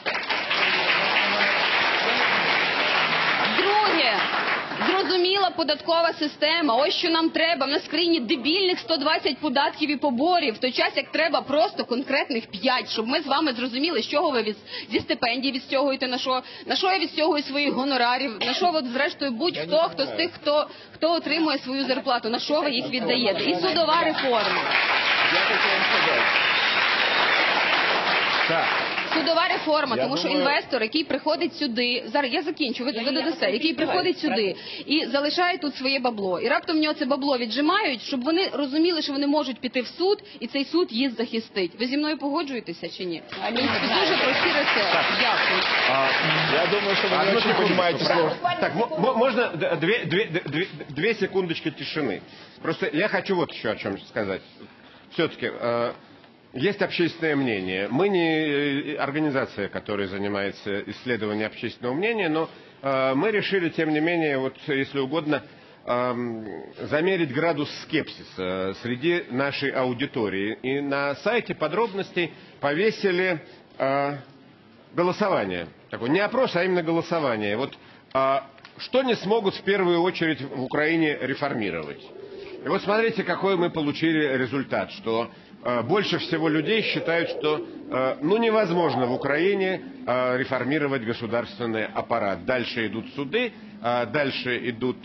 Друге, зрозуміла податкова система. Ось що нам треба. В нас в країні дебільних 120 податків і поборів. В той час, як треба просто конкретних 5, щоб ми з вами зрозуміли, з чого ви зі стипендій відстягуєте, на що я відстягую своїх гонорарів, на що от, зрештою, будь-хто, хто з тих, хто отримує свою зарплату, на що ви їх віддаєте. І судова реформа. Я хочу вам сказати. Так. Судова реформа, тому що інвестор, який приходить сюди, зараз я закінчу, ви додасте, який приходить сюди і залишає тут своє бабло, і раптом в нього це бабло віджимають, щоб вони розуміли, що вони можуть піти в суд, і цей суд їх захистить. Ви зі мною погоджуєтеся чи ні? Це дуже прості рецепти. Дякую. Я думаю, что вы не очень понимаете сложность. Так, можно 2 секундочки тишины? Просто я хочу вот еще о чем сказать. Все-таки есть общественное мнение. Мы не организация, которая занимается исследованием общественного мнения, но мы решили, тем не менее, вот, если угодно, замерить градус скепсиса среди нашей аудитории. И на сайте подробностей повесили голосование. Такое, не опрос, а именно голосование. Вот, что не смогут в первую очередь в Украине реформировать? И вот смотрите, какой мы получили результат, что больше всего людей считают, что невозможно в Украине реформировать государственный аппарат. Дальше идут суды, дальше идут,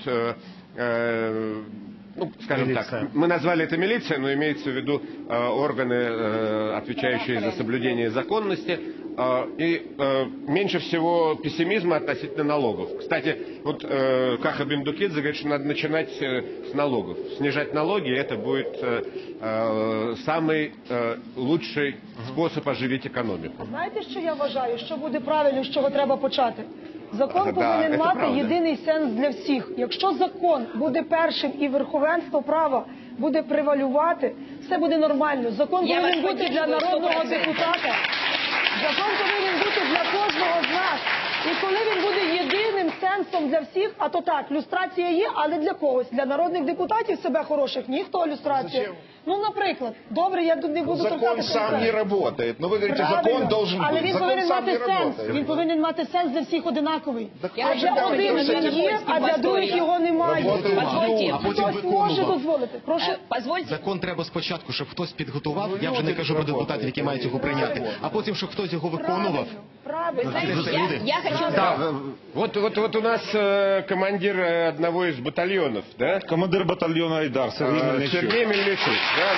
скажем милиция. так, мы назвали это милиция, но имеется в виду органы, отвечающие за соблюдение законности, и меньше всего пессимизма относительно налогов. Кстати, вот Каха Бендукидзе говорит, что надо начинать с налогов. Снижать налоги, это будет самый лучший спосіб оживити економіку. Знаєте, що я вважаю, що буде правильно, з чого треба почати? Закон повинен мати єдиний сенс для всіх. Якщо закон буде першим і верховенство права буде превалювати, все буде нормально. Закон повинен бути для народного депутата. Закон повинен бути для кожного з нас. І коли він буде єдиним сенсом для всіх, а то так, люстрація є, але для когось. Для народних депутатів себе хороших ніхто люстрація. Зачем? Ну, наприклад, добре, я тут не буду Закон торкатися. сам не работает. Но вы говорите, закон должен але быть. він Закон повинен сам не мати сенс. работает. Він повинен мати сенс для всіх одинаковий. Я Адже один він є, а для других його немає. Позвольте. Хтось може дозволити. Прошу. Позвольте. Закон треба спочатку, щоб хтось підготував, я вже не кажу про депутатів, які мають його прийняти, а потім, щоб хтось його виконував. Правильно. Знаете, я хочу... Да, вот у нас командир одного из батальонов, да? Командир батальона Айдар, Сергей Мельничук. Сергей Мельничук, да,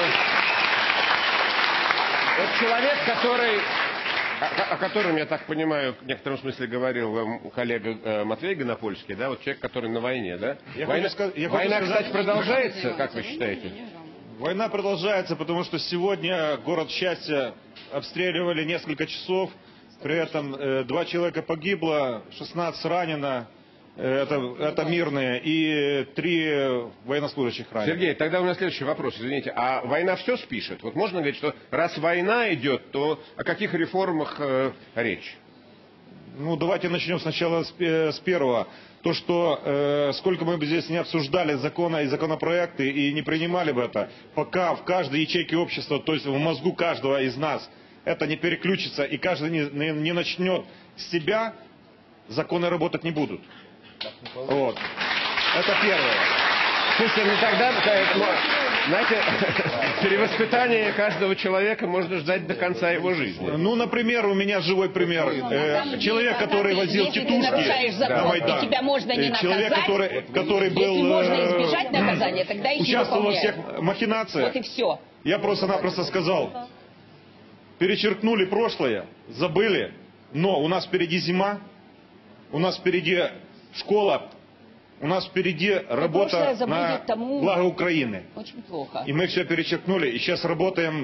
вот человек, о котором, я так понимаю, в некотором смысле говорил вам коллега Матвей Гонопольский, да, вот человек, который на войне, да? Война, кстати, продолжается, как вы считаете? Война продолжается, потому что сегодня город Счастья обстреливали несколько часов, при этом 2 человека погибло, 16 ранено. Это мирные, и 3 военнослужащих ранены. Сергей, тогда у нас следующий вопрос, извините. А война все спишет? Вот можно говорить, что раз война идет, то о каких реформах речь? Ну, давайте начнем сначала с первого. То, что сколько мы бы здесь не обсуждали законы и законопроекты и не принимали бы это, пока в каждой ячейке общества, то есть в мозгу каждого из нас, это не переключится и каждый не начнет с себя, законы работать не будут. Вот. Это первое. Слушайте, ну тогда, знаете, перевоспитание каждого человека можно ждать до конца его жизни. Ну, например, у меня живой пример. Человек, который возил тетушки на Майдан. Тебя можно не человек, который был... Если можно избежать наказания, тогда еще участвовал во всех махинациях. Вот и все. Я просто-напросто сказал, перечеркнули прошлое, забыли, но у нас впереди зима, у нас впереди школа, у нас впереди работа на благо Украины. Очень плохо. И мы все перечеркнули, и сейчас работаем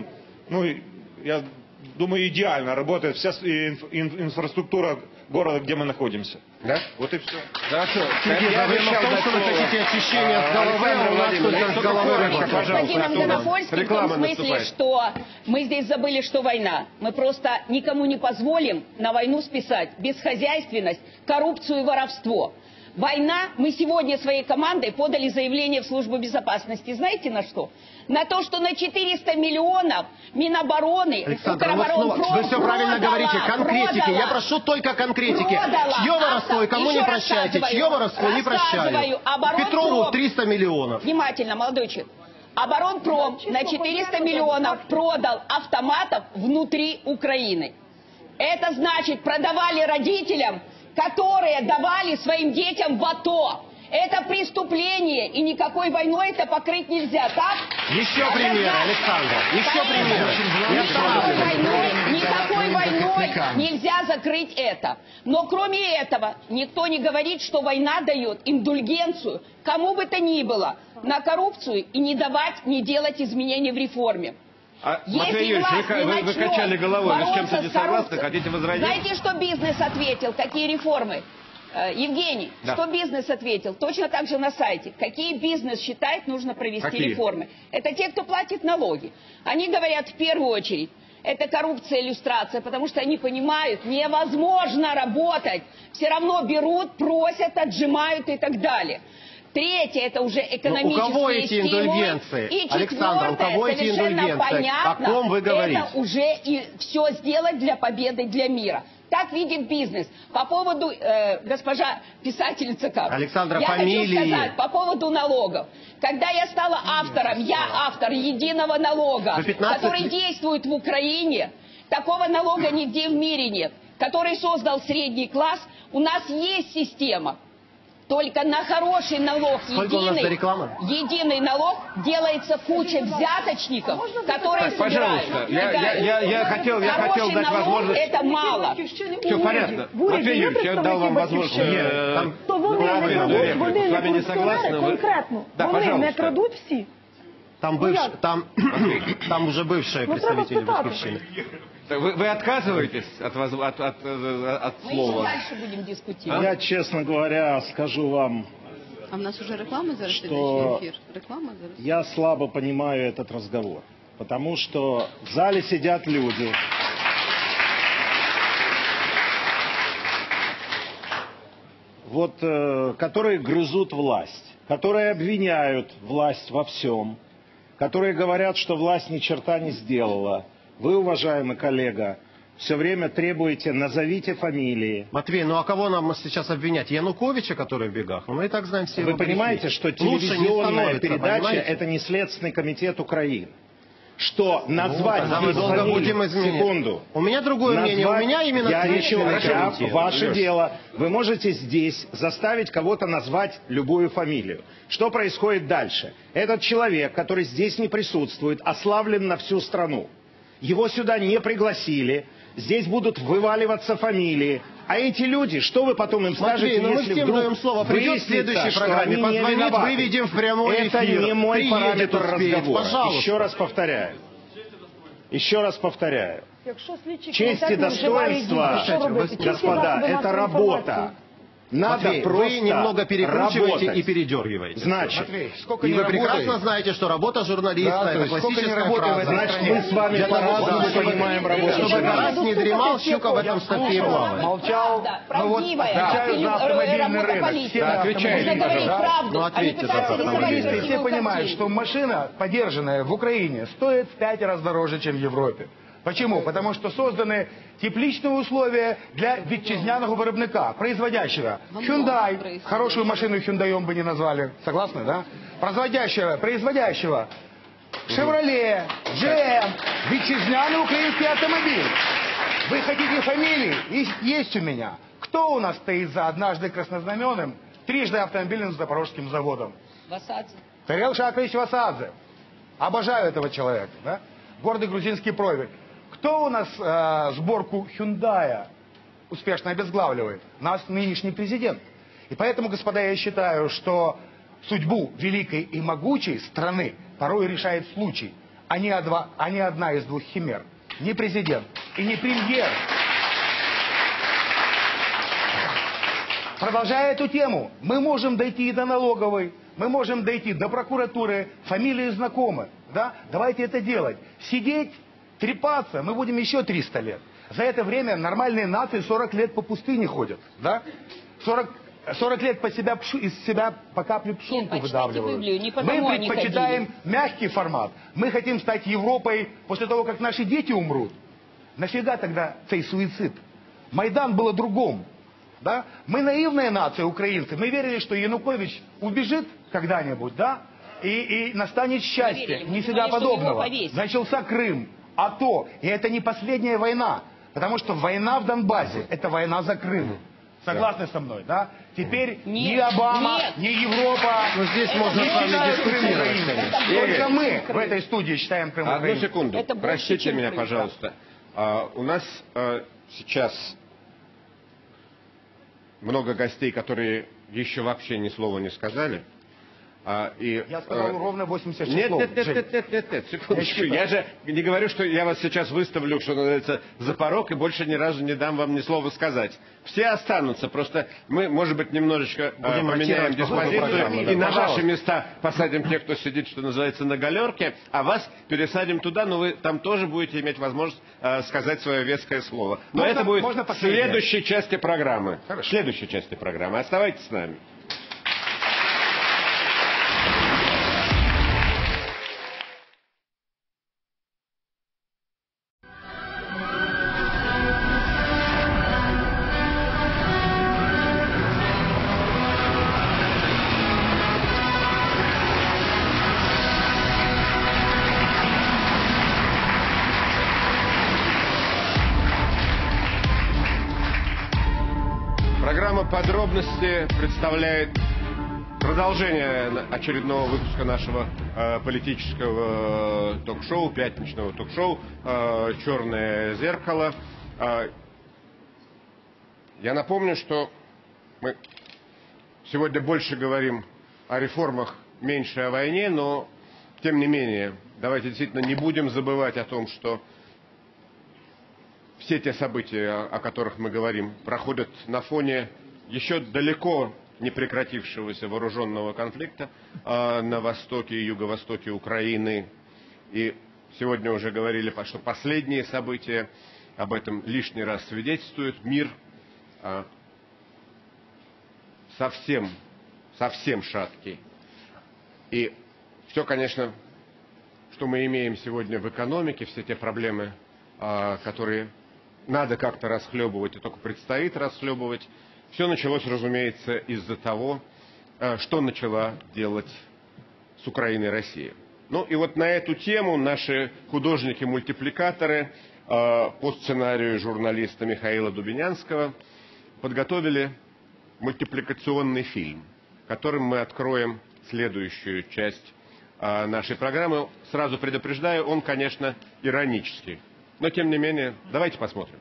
ну, я думаю, идеально работает вся инфраструктура города, где мы находимся. Да? Вот и все. Хорошо. Проблема в том, что вы хотите очищения с головы, а у нас только с головы. Господином Гонофольским в том смысле, что мы здесь забыли, что война. Мы просто никому не позволим на войну списать бесхозяйственность, коррупцию и воровство. Война, мы сегодня своей командой подали заявление в службу безопасности. Знаете на что? На то, что на 400 миллионов Минобороны, Укроборонпром вы все правильно говорите, конкретики. Я прошу только конкретики. Чье воровство и кому не прощайте, чье воровство не прощаю. Петрову 300 миллионов. Внимательно, молодой человек. Оборонпром на 400 миллионов продал автоматов внутри Украины. Это значит, продавали родителям, которые давали своим детям в АТО. Это преступление, и никакой войной это покрыть нельзя, так? Еще пример, Александра, еще пример. Никакой войной нельзя закрыть это. Но кроме этого, никто не говорит, что война дает индульгенцию кому бы то ни было на коррупцию и не давать, не делать изменений в реформе. Матвей Юрьевич, вы качали головой, вы с чем-то не согласны, хотите возразить? Знаете, что бизнес ответил? Какие реформы? Евгений, да. Что бизнес ответил? Точно так же на сайте. Какие бизнес считает нужно провести реформы? Это те, кто платит налоги. Они говорят в первую очередь, это коррупция, иллюстрация, потому что они понимают, невозможно работать. Все равно берут, просят, отжимают и так далее. Третье, это уже экономические стимулы. У кого эти индульгенции? И Александр, у кого эти индульгенции? Понятно, о ком вы говорите? Это уже и все сделать для победы, для мира. Так видит бизнес. По поводу, госпожа писательница Кап, Александра, я фамилии. хочу сказать, по поводу налогов. Когда я стала автором, я автор единого налога, 15... который действует в Украине, такого налога нигде в мире нет, который создал средний класс, у нас есть система. Только на хороший налог, единый налог, делается куча взяточников, которые собирают. Пожалуйста, я хотел дать возможность... Это мало. Все понятно. Матвей Юрьевич, я дал вам возможность... То вони не крадуть, вони не корупціонери конкретно. Вони не крадуть всі. Там уже бывшие представители Батьківщины. Вы отказываетесь от слова? Мы дальше будем дискутировать. Я, честно говоря, скажу вам, а у нас уже реклама зараз, что эфир. Реклама зараз. Я слабо понимаю этот разговор. Потому что в зале сидят люди, которые грызут власть, которые обвиняют власть во всем, которые говорят, что власть ни черта не сделала. Вы, уважаемый коллега, все время требуете, назовите фамилии. Матвей, ну а кого нам сейчас обвинять? Януковича, который в бегах? Мы и так знаем все его Вы понимаете, что телевизионная передача – это не Следственный комитет Украины. Что назвать здесь фамилию, секунду. У меня другое мнение, у меня именно ваше дело. Вы можете здесь заставить кого-то назвать любую фамилию. Что происходит дальше? Этот человек, который здесь не присутствует, ославлен на всю страну. Его сюда не пригласили, здесь будут вываливаться фамилии. А эти люди, что вы потом им скажете, если вдруг слово придет в следующей программе, позвонит, выведем в прямой эфир. Это не мой параметр разговора. Пожалуйста. Еще раз повторяю. Честь и достоинство, господа, это работа. Надо Матвей, просто вы немного перекручиваете работать. И передергиваете. Значит, Матвей, и вы прекрасно знаете, что работа журналиста это классическая фраза. Значит, мы с вами по-разному понимаем работу. Чтобы раз не дремал, щука в этом статье плавает. Молчал. Отвечаю за автомобильный рынок. Нужно говорить правду. Ну, ответьте за автомобильный. Все понимают, что машина, подержанная в Украине, стоит в 5 раз дороже, чем в Европе. Почему? Потому что созданы тепличные условия для вітчизняного виробника, производящего. Hyundai, хорошую машину Hyundai'ем бы не назвали, согласны, да? Производящего Chevrolet, GM, вітчизняный украинский автомобиль. Вы хотите фамилии? Есть у меня. Кто у нас стоит за однажды краснознаменным, трижды автомобильным запорожским заводом? Васадзе. Тарел Шакович Васадзе. Обожаю этого человека, да? Гордый грузинский профиль. Кто у нас сборку Hyundai успешно обезглавливает? Наш нынешний президент. И поэтому, господа, я считаю, что судьбу великой и могучей страны порой решает случай, а они одна из двух химер. Не президент и не премьер. Продолжая эту тему, мы можем дойти и до налоговой, мы можем дойти до прокуратуры, фамилии знакомы. Да? Давайте это делать. Сидеть, трепаться, мы будем еще 300 лет. За это время нормальные нации 40 лет по пустыне ходят. Да? 40 лет из себя по капле пшенку выдавливают. Мы предпочитаем мягкий формат. Мы хотим стать Европой после того, как наши дети умрут. Нафига тогда цей суицид? Майдан был о другом. Да? Мы наивная нация, украинцы. Мы верили, что Янукович убежит когда-нибудь, да? И настанет счастье. Нифига подобного. Начался Крым, АТО. И это не последняя война. Потому что война в Донбассе – это война за Крым. Согласны со мной, да? Теперь ни Обама, ни Европа, здесь можно не считают Крым Украиной. Только мы в этой студии считаем Крым Украиной. Одну секунду, простите меня, пожалуйста. У нас сейчас много гостей, которые еще вообще ни слова не сказали. Я сказал ровно 86 слов. Нет, секундочку. Я же не говорю, что я вас сейчас выставлю, что называется, за порог, и больше ни разу не дам вам ни слова сказать. Все останутся, просто мы, может быть, немножечко поменяем диспозицию, и на ваши места посадим тех, кто сидит, что называется, на галерке, а вас пересадим туда, но вы там тоже будете иметь возможность сказать свое веское слово. Но это будет в следующей части программы. В следующей части программы. Оставайтесь с нами. Программа «Подробности» представляет продолжение очередного выпуска нашего политического ток-шоу, пятничного ток-шоу «Черное зеркало». Я напомню, что мы сегодня больше говорим о реформах, меньше о войне, но тем не менее, давайте действительно не будем забывать о том, что все те события, о которых мы говорим, проходят на фоне еще далеко не прекратившегося вооруженного конфликта на востоке и юго-востоке Украины. И сегодня уже говорили, что последние события об этом лишний раз свидетельствуют. Мир совсем шаткий. И все, конечно, что мы имеем сегодня в экономике, все те проблемы, которые надо как-то расхлебывать, и только предстоит расхлебывать. Все началось, разумеется, из-за того, что начала делать с Украиной Россия. Ну и вот на эту тему наши художники-мультипликаторы по сценарию журналиста Михаила Дубинянского подготовили мультипликационный фильм, которым мы откроем следующую часть нашей программы. Сразу предупреждаю, он, конечно, иронический. Но, тем не менее, давайте посмотрим.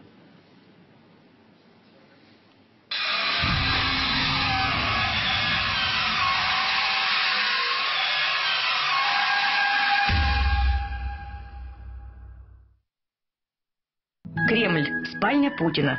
Кремль. Спальня Путина.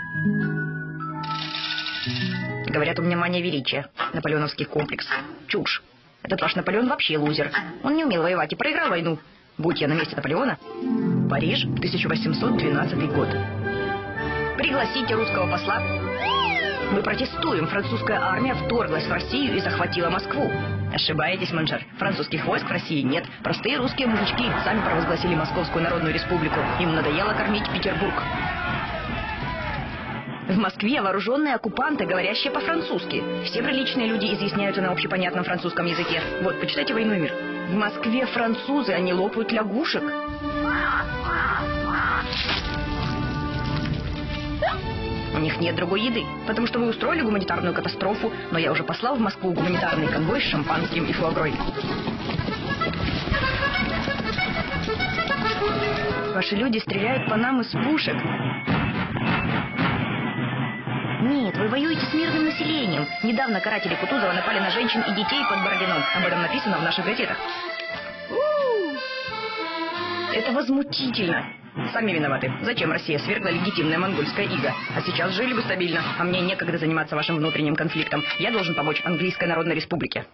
Говорят, у меня мания величия. Наполеоновский комплекс. Чушь. Этот ваш Наполеон вообще лузер. Он не умел воевать и проиграл войну. Будь я на месте Наполеона. Париж, 1812 год. Пригласите русского посла. Мы протестуем. Французская армия вторглась в Россию и захватила Москву. Ошибаетесь, Монжар. Французских войск в России нет. Простые русские мужички сами провозгласили Московскую Народную Республику. Им надоело кормить Петербург. В Москве вооруженные оккупанты, говорящие по-французски. Все приличные люди изъясняются на общепонятном французском языке. Вот, почитайте «Войну и мир». В Москве французы, они лопают лягушек. У них нет другой еды, потому что вы устроили гуманитарную катастрофу, но я уже послал в Москву гуманитарный конвой с шампанским и фуагрой. Ваши люди стреляют по нам из пушек. Нет, вы воюете с мирным населением. Недавно каратели Кутузова напали на женщин и детей под Бородином. Об этом написано в наших газетах. Это возмутительно. Сами виноваты. Зачем Россия свергла легитимное монгольское иго? А сейчас жили бы стабильно, а мне некогда заниматься вашим внутренним конфликтом. Я должен помочь Английской Народной Республике.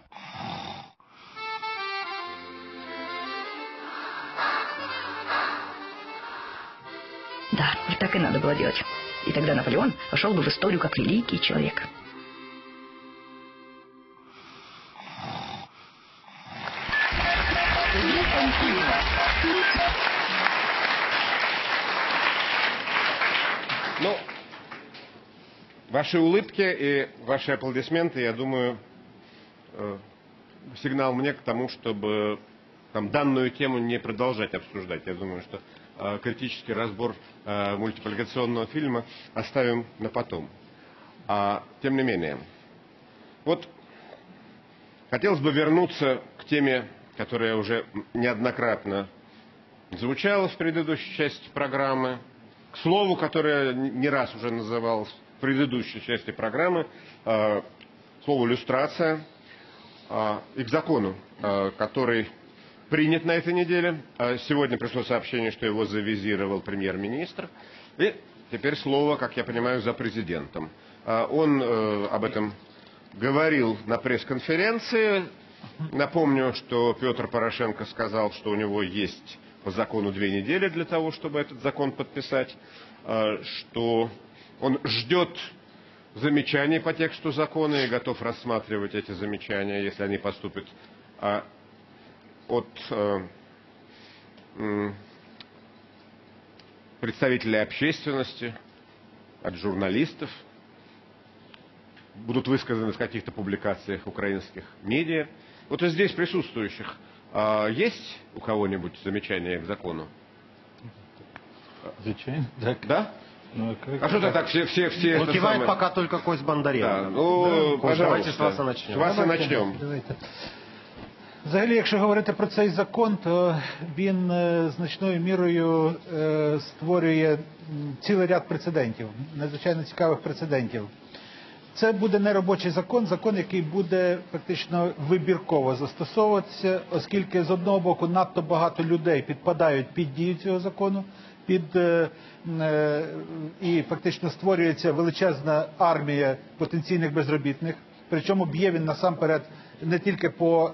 Да, вот так и надо было делать. И тогда Наполеон пошел бы в историю как великий человек. Ну, ваши улыбки и ваши аплодисменты, я думаю, сигнал мне к тому, чтобы данную тему не продолжать обсуждать. Я думаю, что критический разбор мультипликационного фильма оставим на потом. Тем не менее, вот хотелось бы вернуться к теме, которая уже неоднократно звучала в предыдущей части программы, к слову, которое не раз уже называлось в предыдущей части программы, слову «люстрация», и к закону, который принят на этой неделе. Сегодня пришло сообщение, что его завизировал премьер-министр. И теперь слово, как я понимаю, за президентом. Он об этом говорил на пресс-конференции. Напомню, что Петр Порошенко сказал, что у него есть по закону 2 недели для того, чтобы этот закон подписать, что он ждет замечаний по тексту закона и готов рассматривать эти замечания, если они поступят от представителей общественности, от журналистов, будут высказаны в каких-то публикациях украинских медиа. Вот из здесь присутствующих есть у кого-нибудь замечания к закону? Звичайно, так. Да? Ну, а что то так все ну, кивает самое... пока только Кость Бондаренко. Да, ну, да, давайте с вас и начнем. С вас і начнем. Давайте. Взагалі, якщо говорити про цей закон, то він значною мірою створює цілий ряд прецедентів, надзвичайно цікавих прецедентів. Це буде не робочий закон, закон, який буде фактично вибірково застосовуватися, оскільки з одного боку надто багато людей підпадають під дію цього закону, і фактично створюється величезна армія потенційних безробітних, причому б'є він насамперед не тільки по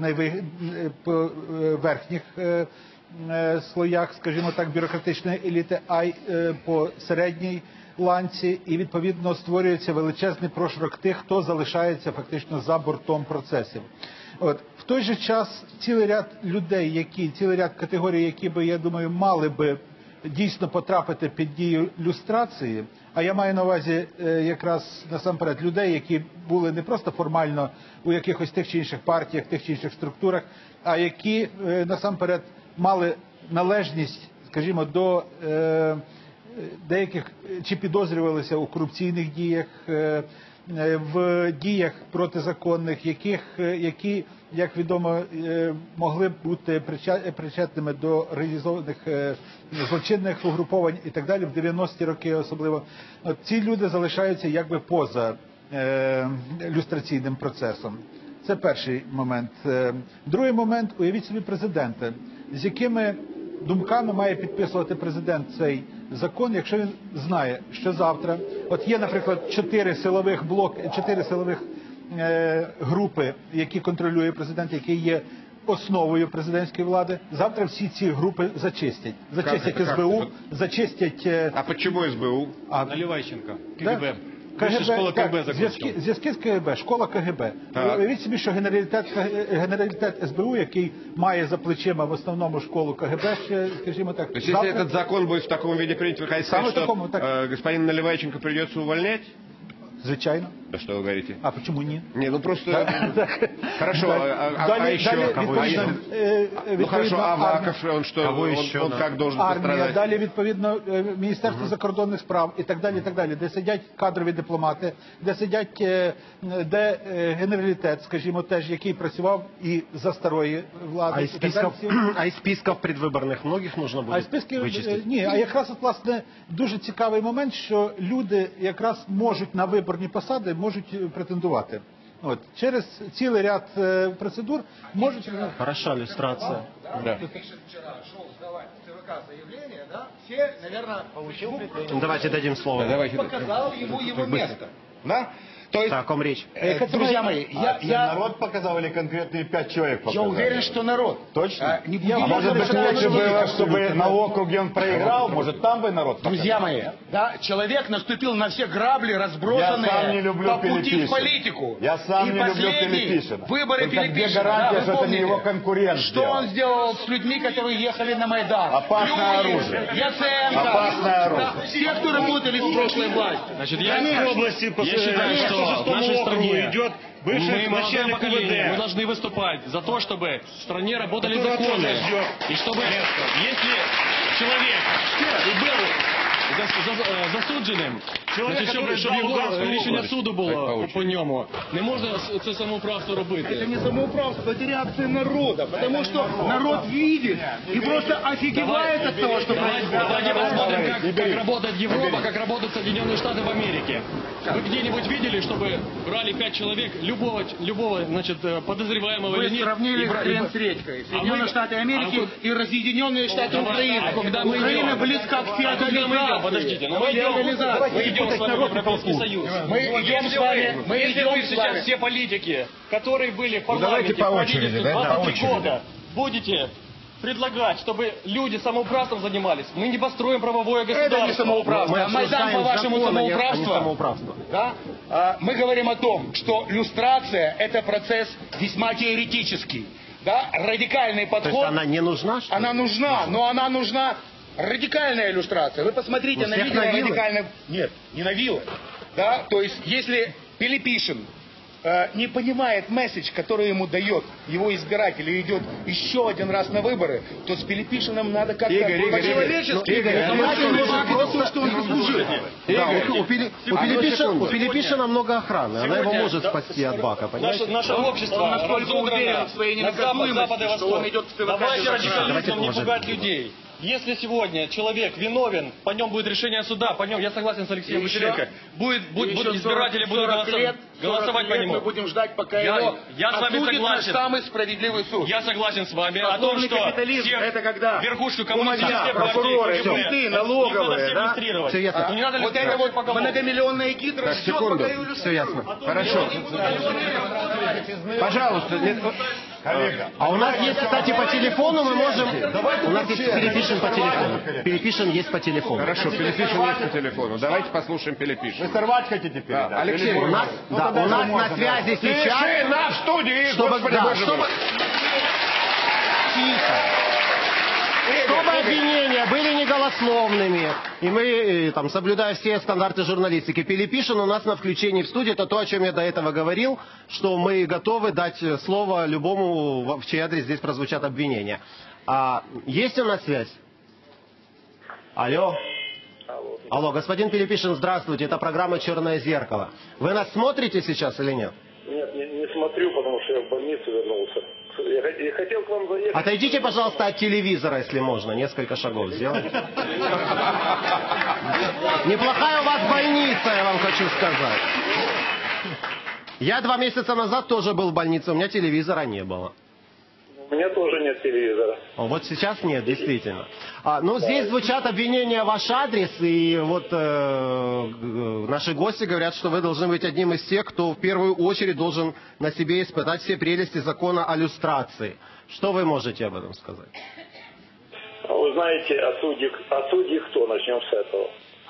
верхніх слоях, скажімо так, бюрократичної еліти, а й по середній ланці, і відповідно створюється величезний прошарок тих, хто залишається фактично за бортом процесів. От. В той же час цілий ряд людей, цілий ряд категорій, які би, я думаю, мали би дійсно потрапити під дію люстрації, а я маю на увазі якраз насамперед людей, які були не просто формально у якихось тих чи інших партіях, тих чи інших структурах, а які насамперед мали належність, скажімо, до деяких, чи підозрювалися у корупційних діях, в діях протизаконних, які, як відомо, могли б бути причетними до організованих злочинних угруповань і так далі, в 90-ті роки особливо. От ці люди залишаються якби поза люстраційним процесом. Це перший момент. Другий момент, уявіть собі президента, з якими думками має підписувати президент цей закон, якщо він знає, що завтра, от є, наприклад, 4 силових групи, які контролює президент, які є основою президентської влади. Завтра всі ці групи зачистять. Зачистять СБУ, зачистять... А почему СБУ? Наливайченко, КГБ. Да? Школа КГБ закончил. Зв'язки з КГБ, школа КГБ. Уявіть собі, що генералітет СБУ, який має за плечима в основному школу КГБ, скажімо так... То есть, если этот закон будет в таком виде принят, вы хотите сказать, что господин Наливайченко придется увольнять? Звичайно. Да что вы говорите? А почему нет? Не, ну просто... Хорошо, а еще? Ну хорошо, Аваков, он что? Он как должен пострадать? Далі, відповідно, Міністерство закордонних справ і так далі, де сидять кадрові дипломати, де сидять, де генералітет, скажімо, теж, який працював і за старої влади. А із списків предвиборних многих можна буде вичистити? Ні, а якраз, власне, дуже цікавий момент, що люди якраз можуть на виборні посади можуть претендувати. От. Через цілий ряд процедур можуть... Хороша иллюстрация. Да. Все, наверное, Давайте дадим слово. показал ему его место. Да? То есть, о ком речь? Друзья мои, народ показал или конкретные 5 человек показали? Я уверен, что народ. Точно? Не будем может быть, лучше было, чтобы на округе он проиграл, может, там бы народ показал? Друзья мои, да, человек наступил на все грабли, разбросанные по пути в политику. Я сам не люблю Пилипишина. Выборы Где Пилипишина, гарантия, да, что это не его конкурент Что он сделал с людьми, которые ехали на Майдан? Опасное оружие. Яценко. Опасное оружие. Да, все, кто работали в прошлой власти. Значит, я считаю, что в нашей стране идет бывший начальник УВД. Мы должны выступать за то, чтобы в стране работали законы. И чтобы, если человек был засудженим, значить, щоб його рішення суду було по ньому. Не можна це самоуправство робити. Это не самоуправство, это реакция народа, потому что народ видит и просто офигевает от того, что происходит. Давайте посмотрим, как работает Европа, как работают Соединенные Штаты в Америке. Вы где-нибудь видели, чтобы брали 5 человек, любого значит, подозреваемого или нет? Вы сравнили хрен с редькой. Соединенные Штаты Америки и Разъединенные Штаты Украины. Украина близка к феодализации. Подождите, мы идем с вами в Европейский Союз. Мы идем с вами. Если вы сейчас все политики, которые были в давайте парламенте по очереди, 23 года, будете предлагать, чтобы люди самоуправством занимались, мы не построим правовое государство. Это не самоуправство. А Майдан, по-вашему, самоуправство? Да? Мы говорим о том, что люстрация – это процесс весьма теоретический. Да? Радикальный подход. То есть она не нужна? Что ли? Она нужна, но она нужна радикальная иллюстрация. Вы посмотрите на видео радикальное... Нет, не на вилы. Да? То есть, если Пилипишин не понимает месседж, который ему дает его избиратель, и идет еще один раз на выборы, то с Пилипишиным надо как-то по-человечески. У Пилипишина много охраны, она его может спасти от бака, понимаете? Наше общество разодрано на запад и восток. Давайте радикализмом не пугать людей. Если сегодня человек виновен, по нем будет решение суда, по нему, я согласен с Алексеем Кучеренко, избиратели будут голосовать по нему. Мы будем ждать, пока его осудит наш самый справедливый суд. Я согласен с вами о том, что это когда верхушку коммунистической партии, налоговые, да? Все ясно. Вот это вот многомиллионная гидра ждет, пока его все ясно. Хорошо. Пожалуйста. Коллега. А у нас есть, кстати, по телефону мы можем... У нас есть Пилипишин по телефону. Пилипишин есть по телефону. Хорошо, Пилипишин есть по телефону. Давайте послушаем Пилипишина. Вы сорвать хотите передать? Да. Алексей, у нас на связи сейчас... Тишина в студии! Чтобы обвинения были неголословными, и мы, там, соблюдая все стандарты журналистики, Пилипишин у нас на включении в студии, это то, о чем я до этого говорил, что мы готовы дать слово любому, в чей адрес здесь прозвучат обвинения. Есть у нас связь? Алло? Алло, господин Пилипишин, здравствуйте, это программа «Черное зеркало». Вы нас смотрите сейчас или нет? Нет, не смотрю, потому что я в больницу вернулся. Я хотел к вам заехать. Отойдите, пожалуйста, от телевизора, если можно. Несколько шагов сделайте. Неплохая у вас больница, я вам хочу сказать. Я 2 месяца назад тоже был в больнице, у меня телевизора не было. У меня тоже нет телевизора. Вот сейчас нет, действительно. Ну, здесь звучат обвинения в ваш адрес, и вот наши гости говорят, что вы должны быть одним из тех, кто в первую очередь должен на себе испытать все прелести закона о люстрации. Что вы можете об этом сказать? Вы знаете, о судьи кто? Начнем с этого.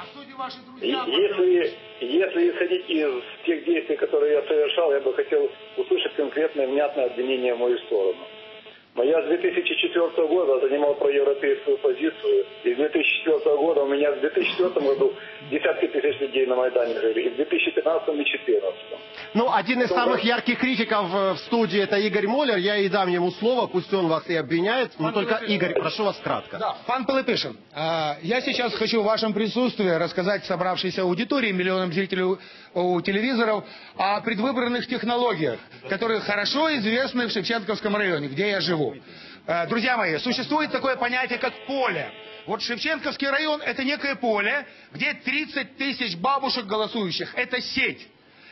Если исходить из тех действий, которые я совершал, я бы хотел услышать конкретное, внятное обвинение в мою сторону. Но я с 2004 года занимал проевропейскую позицию, и с 2004 года у меня в 2004 году десятки тысяч людей на Майдане жили, и в 2015 и 2014. Ну, один из самых ярких критиков в студии это Игорь Молер, я и дам ему слово, пусть он вас и обвиняет, но только, Игорь, прошу вас кратко. Да, пан Пилипишин, я сейчас хочу в вашем присутствии рассказать собравшейся аудитории, миллионам зрителей у телевизоров, о предвыборных технологиях, которые хорошо известны в Шевченковском районе, где я живу. Друзья мои, существует такое понятие, как поле. Вот Шевченковский район – это некое поле, где 30 тысяч бабушек голосующих. Это сеть.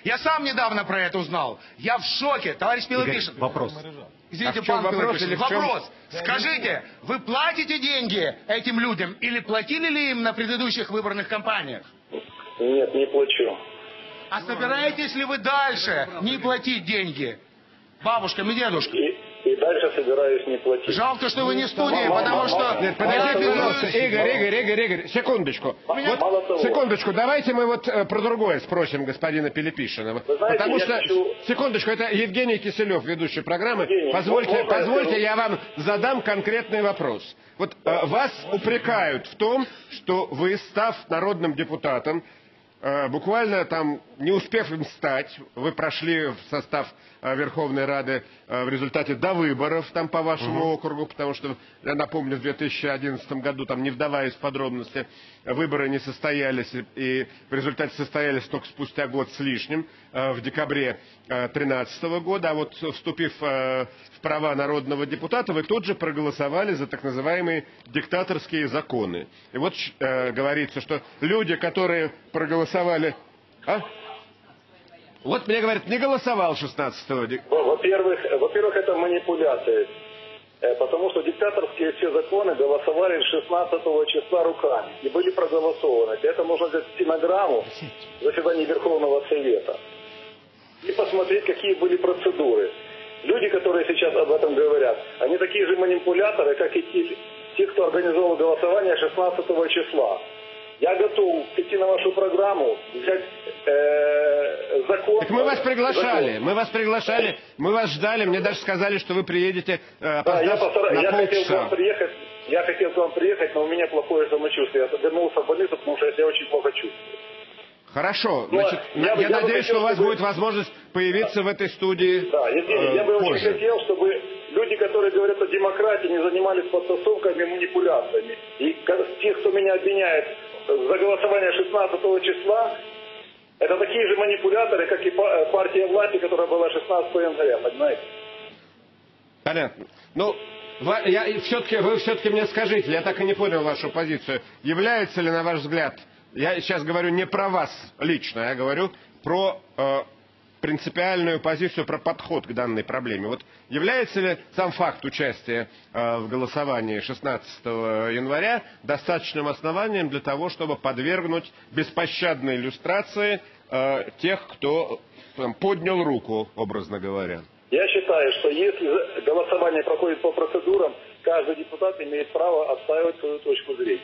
Я сам недавно про это узнал. Я в шоке. Товарищ Пилипишин. Вопрос. Извините, пан Пилипишин. Вопрос. Скажите, вы платите деньги этим людям или платили ли им на предыдущих выборных кампаниях? Нет, не плачу. А собираетесь ли вы дальше не платить деньги бабушкам и дедушкам? И дальше собираюсь не платить. Жалко, что вы не в студии, потому что... Нет, подождите, пожалуйста, Игорь, секундочку. Вот, секундочку, давайте мы вот про другое спросим господина Пилипишина. Потому что, секундочку, это Евгений Киселев, ведущий программы. Позвольте, я вам задам конкретный вопрос. Вот вас упрекают в том, что вы, став народным депутатом, буквально там, не успев им стать, вы прошли в состав Верховной Рады в результате до выборов там по вашему округу, потому что, я напомню, в 2011 году, там не вдаваясь в подробности, выборы не состоялись, и в результате состоялись только спустя год с лишним, в декабре 2013 года, а вот вступив в права народного депутата, вы тут же проголосовали за так называемые диктаторские законы. И вот говорится, что люди, которые проголосовали... Вот мне говорят, не голосовал 16-го декабря. Во-первых, это манипуляция. Потому что диктаторские все законы голосовали 16 числа руками. И были проголосованы. Для этого нужно взять стенограмму заседания Верховного Совета. И посмотреть, какие были процедуры. Люди, которые сейчас об этом говорят, они такие же манипуляторы, как и те, кто организовал голосование 16 числа. Я готов идти на вашу программу, взять закон... Так мы вас приглашали, мы вас ждали, мне даже сказали, что вы приедете опоздав на полчаса. Я хотел к вам приехать, но у меня плохое самочувствие. Я вернулся в больницу, потому что я себя очень плохо чувствую. Хорошо, значит, я надеюсь, что у вас будет возможность появиться в этой студии. Да, Евгений, я бы очень хотел, чтобы люди, которые говорят о демократии, не занимались подтасовками и манипуляциями. И те, кто меня обвиняет за голосование 16 числа, это такие же манипуляторы, как и партия власти, которая была 16 января, понимаете? Понятно. Ну, вы все-таки мне скажите, я так и не понял вашу позицию. Является ли, на ваш взгляд, я сейчас говорю не про вас лично, я говорю про принципиальную позицию, про подход к данной проблеме. Вот является ли сам факт участия в голосовании 16 января достаточным основанием для того, чтобы подвергнуть беспощадной иллюстрации тех, кто поднял руку, образно говоря? Я считаю, что если голосование проходит по процедурам, каждый депутат имеет право отстаивать свою точку зрения.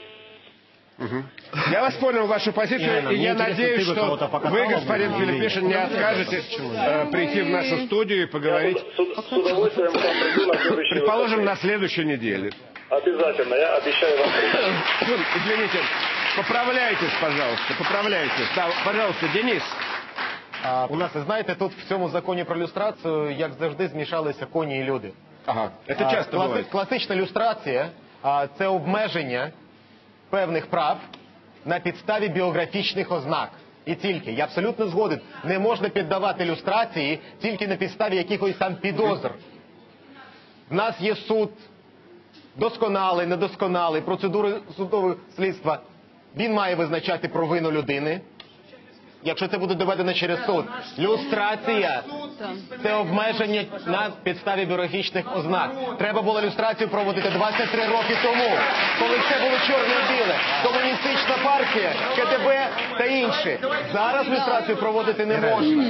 Я вас понял, вашу позицию, и я надеюсь, что вы, господин Пилипишин, не откажетесь прийти в нашу студию и поговорить, С удовольствием вам приду на следующий... предположим, на следующей неделе. Обязательно, я обещаю вам прийти. Извините, поправляйтесь, пожалуйста, поправляйтесь. Да, пожалуйста, Денис. У нас, знаєте, тут в цьому законі про люстрацію, як завжди, змішалися коні і люди. Ага, це часто буває. Класична люстрація – це обмеження певних прав на підставі біографічних ознак. І тільки. Я абсолютно згоден. Не можна піддавати люстрації тільки на підставі якихось там підозр. В нас є суд, досконалий, недосконалий, процедури судового слідства. Він має визначати провину людини, якщо це буде доведено через суд. Люстрація – це обмеження на підставі біографічних ознак. Треба було люстрацію проводити 23 роки тому, коли все було чорне і біле. Комуністична партія, КДБ та інші. Зараз люстрацію проводити не можна.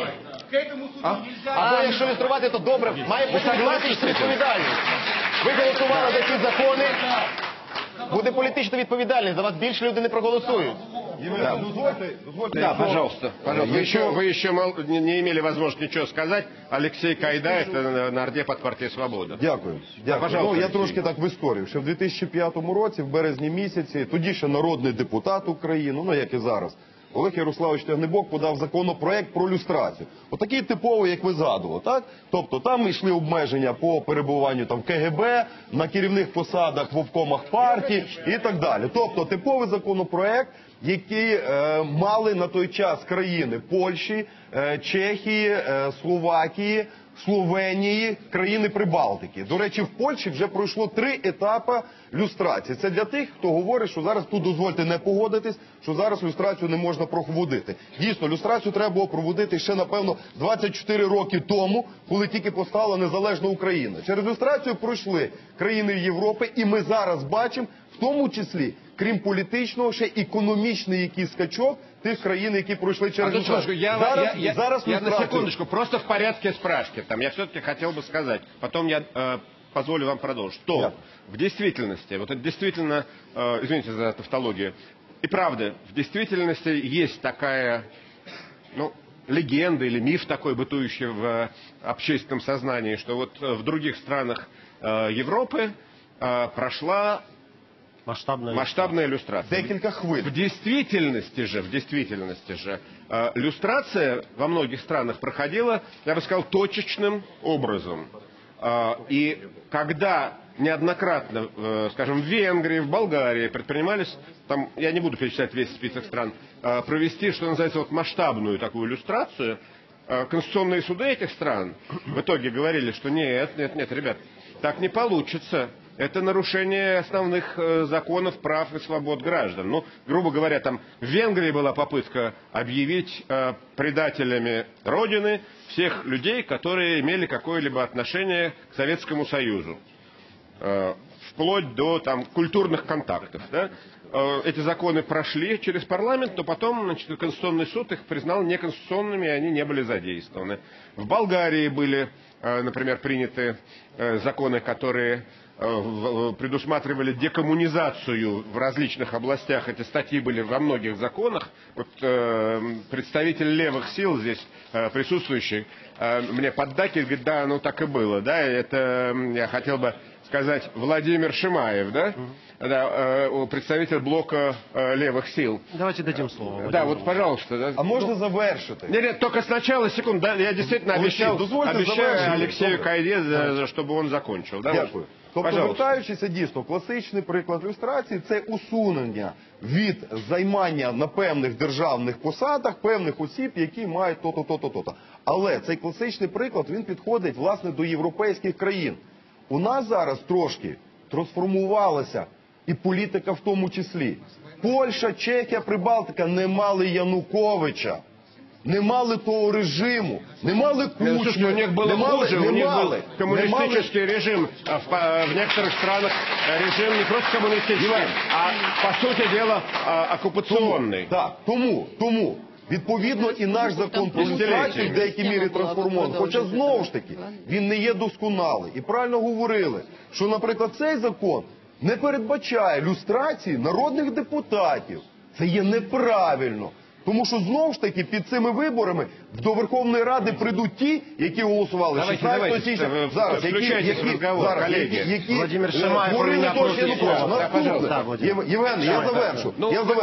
Або якщо люструвати, то добре, має бути політична відповідальність. Ви голосували за ці закони, буде політична відповідальність, за вас більше люди не проголосують. Да, пожалуйста. Вы еще не имели возможности ничего сказать. Алексей Кайда, это нардеп от партії «Свобода». Дякую. Ну, я трошки так в історію. Ще в 2005 році, в березні місяці, тоді ще народний депутат України, ну як і зараз, Олег Ярославович Тягнебок подав законопроект про люстрацію. Отакий типовий, як ви згадували, так? Тобто там йшли обмеження по перебуванню там в КГБ, на керівних посадах в обкомах партій і так далі. Тобто типовий законопроект, які мали на той час країни Польщі, Чехії, Словакії, Словенії, країни Прибалтики. До речі, в Польщі вже пройшло 3 етапи люстрації. Це для тих, хто говорить, що зараз тут дозвольте не погодитись, що зараз люстрацію не можна проводити. Дійсно, люстрацію треба було проводити ще, напевно, 24 роки тому, коли тільки постала незалежна Україна. Через люстрацію пройшли країни Європи, і ми зараз бачимо, в тому числі, крім політичного, ще економічний якийсь скачок тих країн, які пройшли через люстрацию. Я на секундочку, просто в порядке спрашивки. Я все-таки хотел бы сказать, потом я позволю вам продолжить, что в действительности, вот это действительно, извините за тавтологию, и правда, в действительности есть такая, легенда или миф такой, бытующий в общественном сознании, что вот в других странах Европы прошла масштабная иллюстрация. В действительности же, иллюстрация во многих странах проходила, я бы сказал, точечным образом. И когда неоднократно, скажем, в Венгрии, в Болгарии предпринимались, там, я не буду перечислять весь список стран, провести, что называется, вот масштабную такую иллюстрацию, конституционные суды этих стран в итоге говорили, что нет, ребят, так не получится. Это нарушение основных законов, прав и свобод граждан. Грубо говоря, там в Венгрии была попытка объявить предателями Родины всех людей, которые имели какое-либо отношение к Советскому Союзу. Вплоть до культурных контактов. Да? Эти законы прошли через парламент, но потом Конституционный суд их признал неконституционными, и они не были задействованы. В Болгарии были, например, приняты законы, которые предусматривали декоммунизацию в различных областях. Эти статьи были во многих законах. Вот представитель левых сил здесь присутствующий мне поддакивает, говорит, да, оно так и было. Да, это я хотел бы сказать Владимир Шимаев, да? Да, представитель блока левых сил. Давайте дадим слово. Да, вот, пожалуйста. Да. А можно завершить? Нет, только сначала, секунду, да, я действительно обещаю Алексею Кайде, чтобы он закончил. Да, дякую. Тобто, вертаючися дійсно, класичний приклад люстрації – це усунення від займання на певних державних посадах певних осіб, які мають то-то. Але цей класичний приклад, він підходить, власне, до європейських країн. У нас зараз трошки трансформувалася і політика в тому числі. Польща, Чехія, Прибалтика не мали Януковича. Не мали того режиму, не мали Кучму, у них было хуже, у них был коммунистический режим, в некоторых странах режим не просто коммунистический, а, по сути дела, оккупационный. Так, тому, відповідно, і наш закон про люстрацію в деякій мірі трансформований. Хоча, знову ж таки, він не є досконалий. І правильно говорили, що, наприклад, цей закон не передбачає люстрації народних депутатів. Це є неправильно. Тому що, знову ж таки, під цими виборами до Верховної Ради прийдуть ті, які голосували 16 січня, зараз, які Владимир Шимаєв говорили то, що Янукович. Євген, я завершу.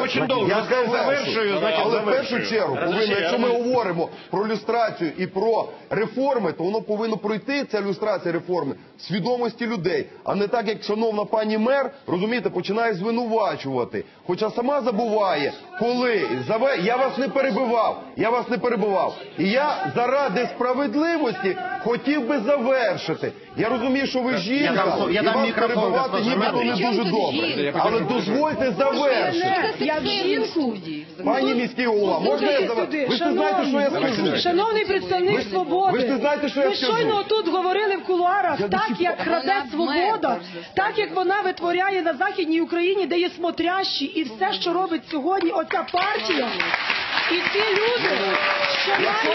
Але в першу чергу, якщо ми говоримо про люстрацію і про реформи, то воно повинно пройти, ця люстрація реформи, в свідомості людей. А не так, як шановна пані мер, розумієте, починає звинувачувати. Хоча сама забуває, коли... Я вас не перебивав. І я заради справедливості хотів би завершити. Я розумію, що ви жінка, і вас перебивати нібито не дуже добре. Але дозвольте завершити. Як жінку. Пані міський голова, можна я завершу? Ви ж знаєте, що я скажу. Шановний представник Свободи, ви ж знаєте, що я скажу. Ви щойно тут говорили в кулуарах, так як краде Свобода, так як вона витворяє на Західній Україні, де є смотрящі, і все, що робить сьогодні оця партія. І ці люди, що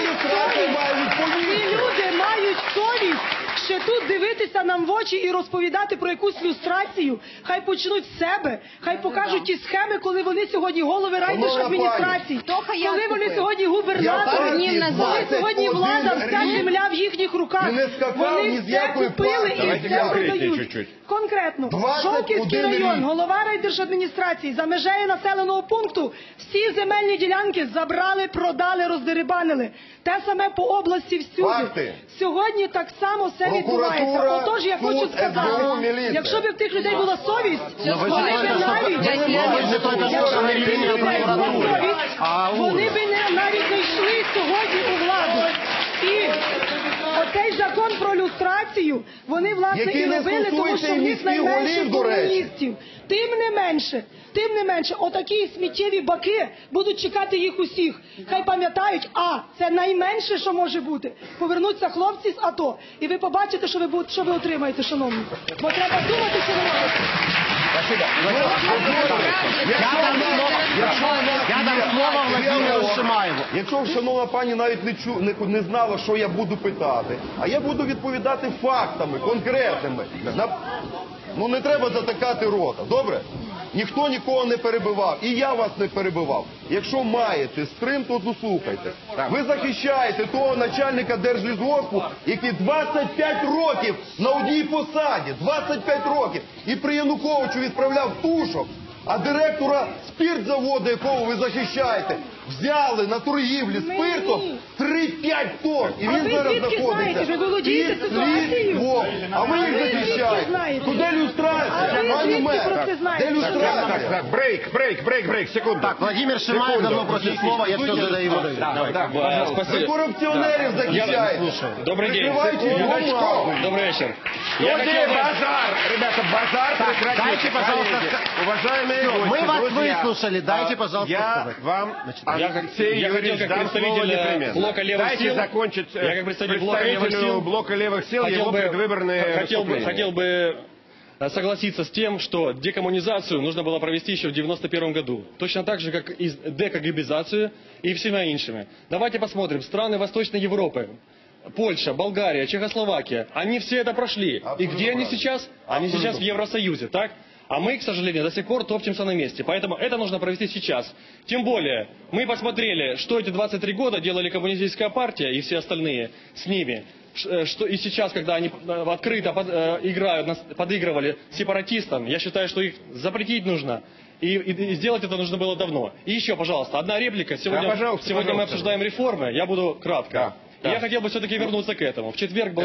мають совість, ще тут дивитися нам в очі і розповідати про якусь люстрацію, хай почнуть з себе, хай покажуть ті схеми, коли вони сьогодні голови райдержадміністрацій, коли вони сьогодні губернатори, коли сьогодні влада, вся земля в їхніх руках, вони все купили і все продають. Конкретно, Жовківський район, голова райдержадміністрації, за межею населеного пункту, всі земельні ділянки забрали, продали, роздерибанили. Те саме по області всюди. Сьогодні так само все відбувається. Отож, я хочу сказати, якщо б в тих людей була совість, вони б навіть не йшли сьогодні у владу. І Оцей закон про люстрацію вони, власне, і робили, тому що в них найменше журналістів. Тим не менше, отакі сміттєві баки будуть чекати їх усіх. Хай пам'ятають, це найменше, що може бути. Повернуться хлопці з АТО, і ви побачите, що ви отримаєте, шановні. Бо треба думати, що ви робите. Я дам слово Владимиру Шимаєву. Якщо шановна пані навіть не знала, що я буду питати, а я буду відповідати фактами, конкретними. Ну не треба затикати рота, добре? Ніхто нікого не перебивав, і я вас не перебивав. Якщо маєте стрим, то дослухайте. Ви захищаєте того начальника Держлісгоспу, який 25 років на одній посаді, 25 років, і при Януковичу відправляв тушок, а директора спиртзаводу, якого ви захищаєте, взяли на торгівлі спиртом 3-5 тонн. І він зараз знаходиться під слідством. А ви їх захищаєте. Куди люстрація? Пані мер, де люстрація? Так, брейк, секунду. Так, Владимир Шимаев давно просит слова, я все задаю. Ви корупціонерів захищаєте. Добрый день. Добрый вечер. Базар, ребята, базар прекратите. Дайте, пожалуйста, уважаемые мы вас выслушали, дайте, пожалуйста, я вам, Алексей Юрьевич, дам слово непременно. Дайте закончить представителю блока левых сил его предвыборные выступления. Хотел бы согласиться с тем, что декоммунизацию нужно было провести еще в 1991 году. Точно так же, как и декагибизацию и всеми иншими. Давайте посмотрим. Страны Восточной Европы, Польша, Болгария, Чехословакия, они все это прошли. И где они сейчас? Они сейчас в Евросоюзе, так? А мы, к сожалению, до сих пор топчемся на месте. Поэтому это нужно провести сейчас. Тем более, мы посмотрели, что эти 23 года делали коммунистическая партия и все остальные с ними. Что и сейчас, когда они открыто подыгрывали сепаратистам, я считаю, что их запретить нужно. И сделать это нужно было давно. И еще, пожалуйста, одна реплика. Сегодня мы обсуждаем реформы. Я буду кратко. Да. Я хотел бы все-таки вернуться к этому. В четверг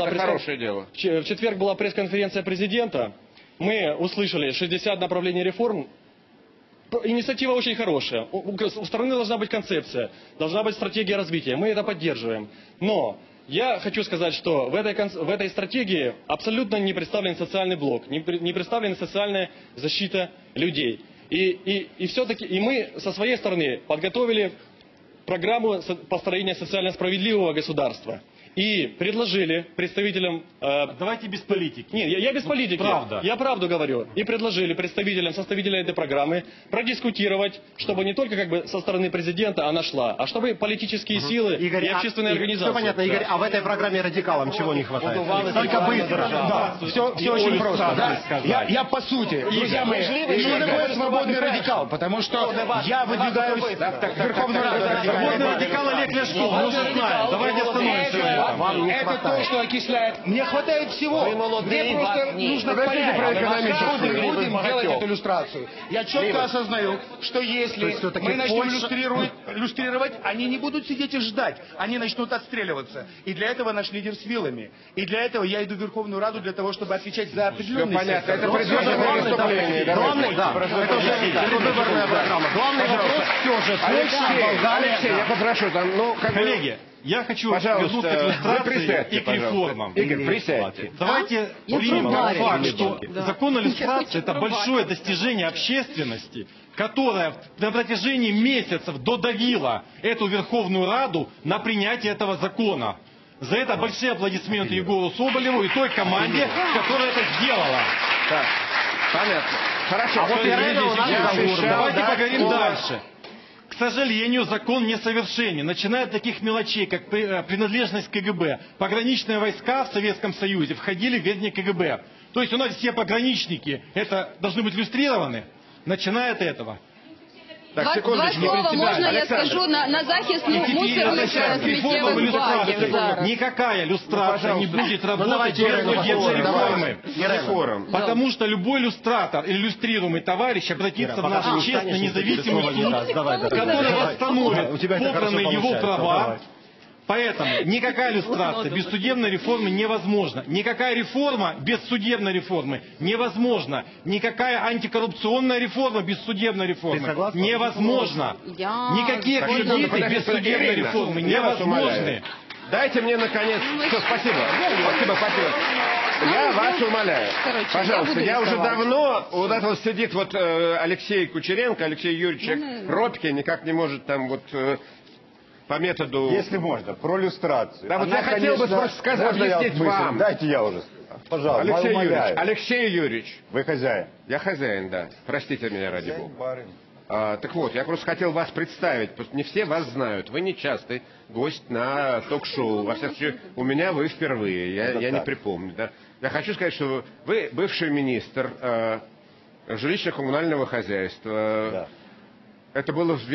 была пресс-конференция президента. Мы услышали 60 направлений реформ. Инициатива очень хорошая. У страны должна быть концепция, должна быть стратегия развития. Мы это поддерживаем. Но я хочу сказать, что в этой стратегии абсолютно не представлен социальный блок, не представлена социальная защита людей. И все-таки мы со своей стороны подготовили программу построения социально справедливого государства. И предложили представителям... Давайте без политики. Нет, я без политики. Правда. Я правду говорю. И предложили представителям, составителям этой программы продискутировать, чтобы не только как бы со стороны президента она шла, а чтобы политические силы Игорь, и общественные организации. Все понятно, Игорь, а в этой программе радикалам чего не хватает? Только быстро. Да, все очень просто. Да? Я по сути, друзья мои, что такое свободный радикал? Потому что я выдвигаюсь в Верховную Раду. Свободный радикал Олег Ляшков, мы уже знаем. Давайте остановимся. Это то, что окисляет. Мне хватает всего. Мне просто нужно понять, будем делать эту иллюстрацию. Я четко осознаю, что если мы начнем иллюстрировать, они не будут сидеть и ждать. Они начнут отстреливаться. И для этого наш лидер с вилами. И для этого я иду в Верховную Раду для того, чтобы отвечать за определенные понятно. Это предвыборное выступление. Главный, да. Это уже предвыборная программа. Главный вопрос все же. Алексей, я попрошу там, коллеги. Я хочу вернуться к иллюстрации и к реформам. Игорь, присядьте. Давайте примем факт, что закон о иллюстрации – это большое достижение общественности, которая на протяжении месяцев додавила эту Верховную Раду на принятие этого закона. За это большие аплодисменты Егору Соболеву и той команде, которая это сделала. Так, понятно. Хорошо. А вот давайте поговорим дальше. К сожалению, закон несовершенен. Начиная от таких мелочей, как принадлежность к КГБ. Пограничные войска в Советском Союзе входили в ведение КГБ. То есть у нас все пограничники должны быть иллюстрированы, начиная от этого. Так, два слова можно я скажу на захист мусорных сміттєвих баків. Никакая иллюстрация не будет работать без судебной реформы. Потому что любой иллюстратор, иллюстрируемый товарищ обратится в наш честный независимый суд, который восстановит попранные его права. Поэтому никакая иллюстрация без судебной реформы невозможна. Никакая реформа без судебной реформы невозможна. Никакая антикоррупционная реформа без судебной реформы невозможна. Никакие кредиты без судебной реформы невозможны. Дайте мне, наконец... Все, спасибо. Спасибо. Я вас умоляю. Пожалуйста, я уже давно... Вот это вот сидит вот Алексей Кучеренко, Алексей Юрьевич робкий, никак не может там вот... По методу... Если можно, про люстрацию. Да, вот я хотел бы сказать, объяснить вам. Дайте я уже. Пожалуйста, Алексей Юрьевич. Вы хозяин. Я хозяин, да. Простите меня, ради бога. Так вот, я просто хотел вас представить, потому что не все вас знают. Вы нечастый гость на ток-шоу. Во всяком случае, у меня вы впервые. Я не припомню. Да? Я хочу сказать, что вы бывший министр жилищно-коммунального хозяйства. Да. Это было в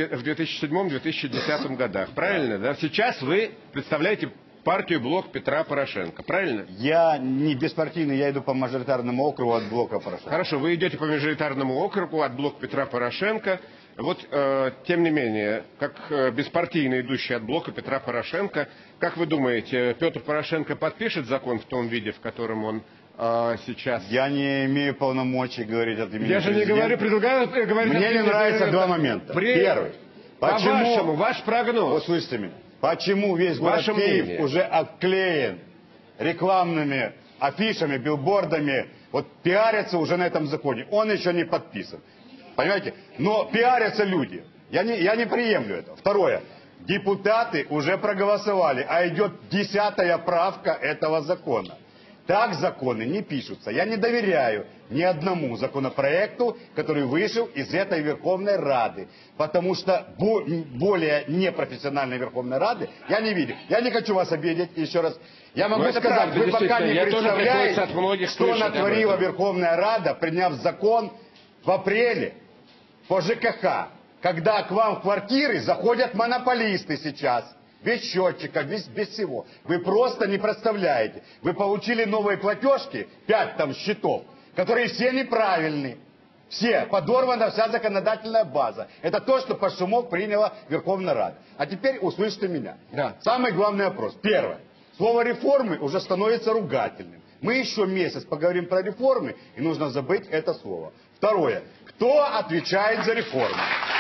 2007-2010 годах, правильно? Да? Сейчас вы представляете партию «Блок Петра Порошенко», правильно? Я не беспартийный, я иду по мажоритарному округу от блока Порошенко. Хорошо, вы идете по мажоритарному округу от блока Петра Порошенко. Вот, тем не менее, как беспартийно идущий от блока Петра Порошенко, как вы думаете, Петр Порошенко подпишет закон в том виде, в котором он сейчас... Я не имею полномочий говорить от имени Я же не говорю, предлагаю говорить... Мне не нравятся два момента. Первый. По-вашему, ваш прогноз. Вот слышите меня. Почему весь город Киев уже обклеен рекламными афишами, билбордами, вот пиарятся уже на этом законе. Он еще не подписан. Понимаете? Но пиарятся люди. Я не приемлю это. Второе. Депутаты уже проголосовали, а идет 10-я правка этого закона. Так законы не пишутся. Я не доверяю ни одному законопроекту, который вышел из этой Верховной Рады. Потому что более непрофессиональной Верховной Рады я не видел. Я не хочу вас обидеть еще раз. Я могу сказать, вы пока не представляете, что натворила Верховная Рада, приняв закон в апреле по ЖКХ, когда к вам в квартиры заходят монополисты сейчас. Без счетчика, без всего. Вы просто не представляете. Вы получили новые платежки, 5 там счетов, которые все неправильные. Все. Подорвана вся законодательная база. Это то, что по шумок приняла Верховная Рада. А теперь услышьте меня. Да. Самый главный вопрос. Первое. Слово реформы уже становится ругательным. Мы еще месяц поговорим про реформы, и нужно забыть это слово. Второе. Кто отвечает за реформы?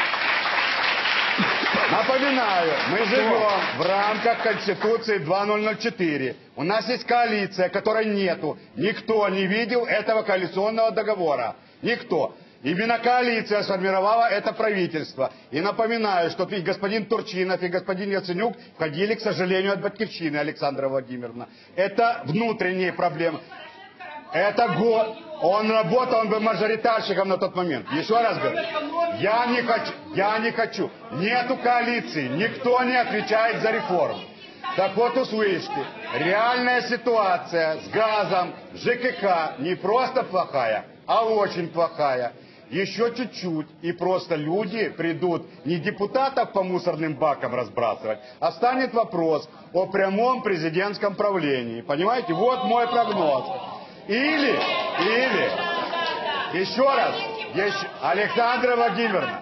Напоминаю, мы живем в рамках Конституции 2004. У нас есть коалиция, которой нету. Никто не видел этого коалиционного договора. Никто. Именно коалиция сформировала это правительство. И напоминаю, что и господин Турчинов, и господин Яценюк входили, к сожалению, от Батькивщины, Александра Владимировна. Это внутренние проблемы. Это год. Он работал, он был мажоритарщиком на тот момент. Еще раз говорю, я не хочу. Нету коалиции, никто не отвечает за реформу. Так вот, услышьте, реальная ситуация с газом, ЖКХ не просто плохая, а очень плохая. Еще чуть-чуть, и просто люди придут не депутатов по мусорным бакам разбрасывать, а станет вопрос о прямом президентском правлении. Понимаете, вот мой прогноз. Или, еще раз, Александра Владимировна,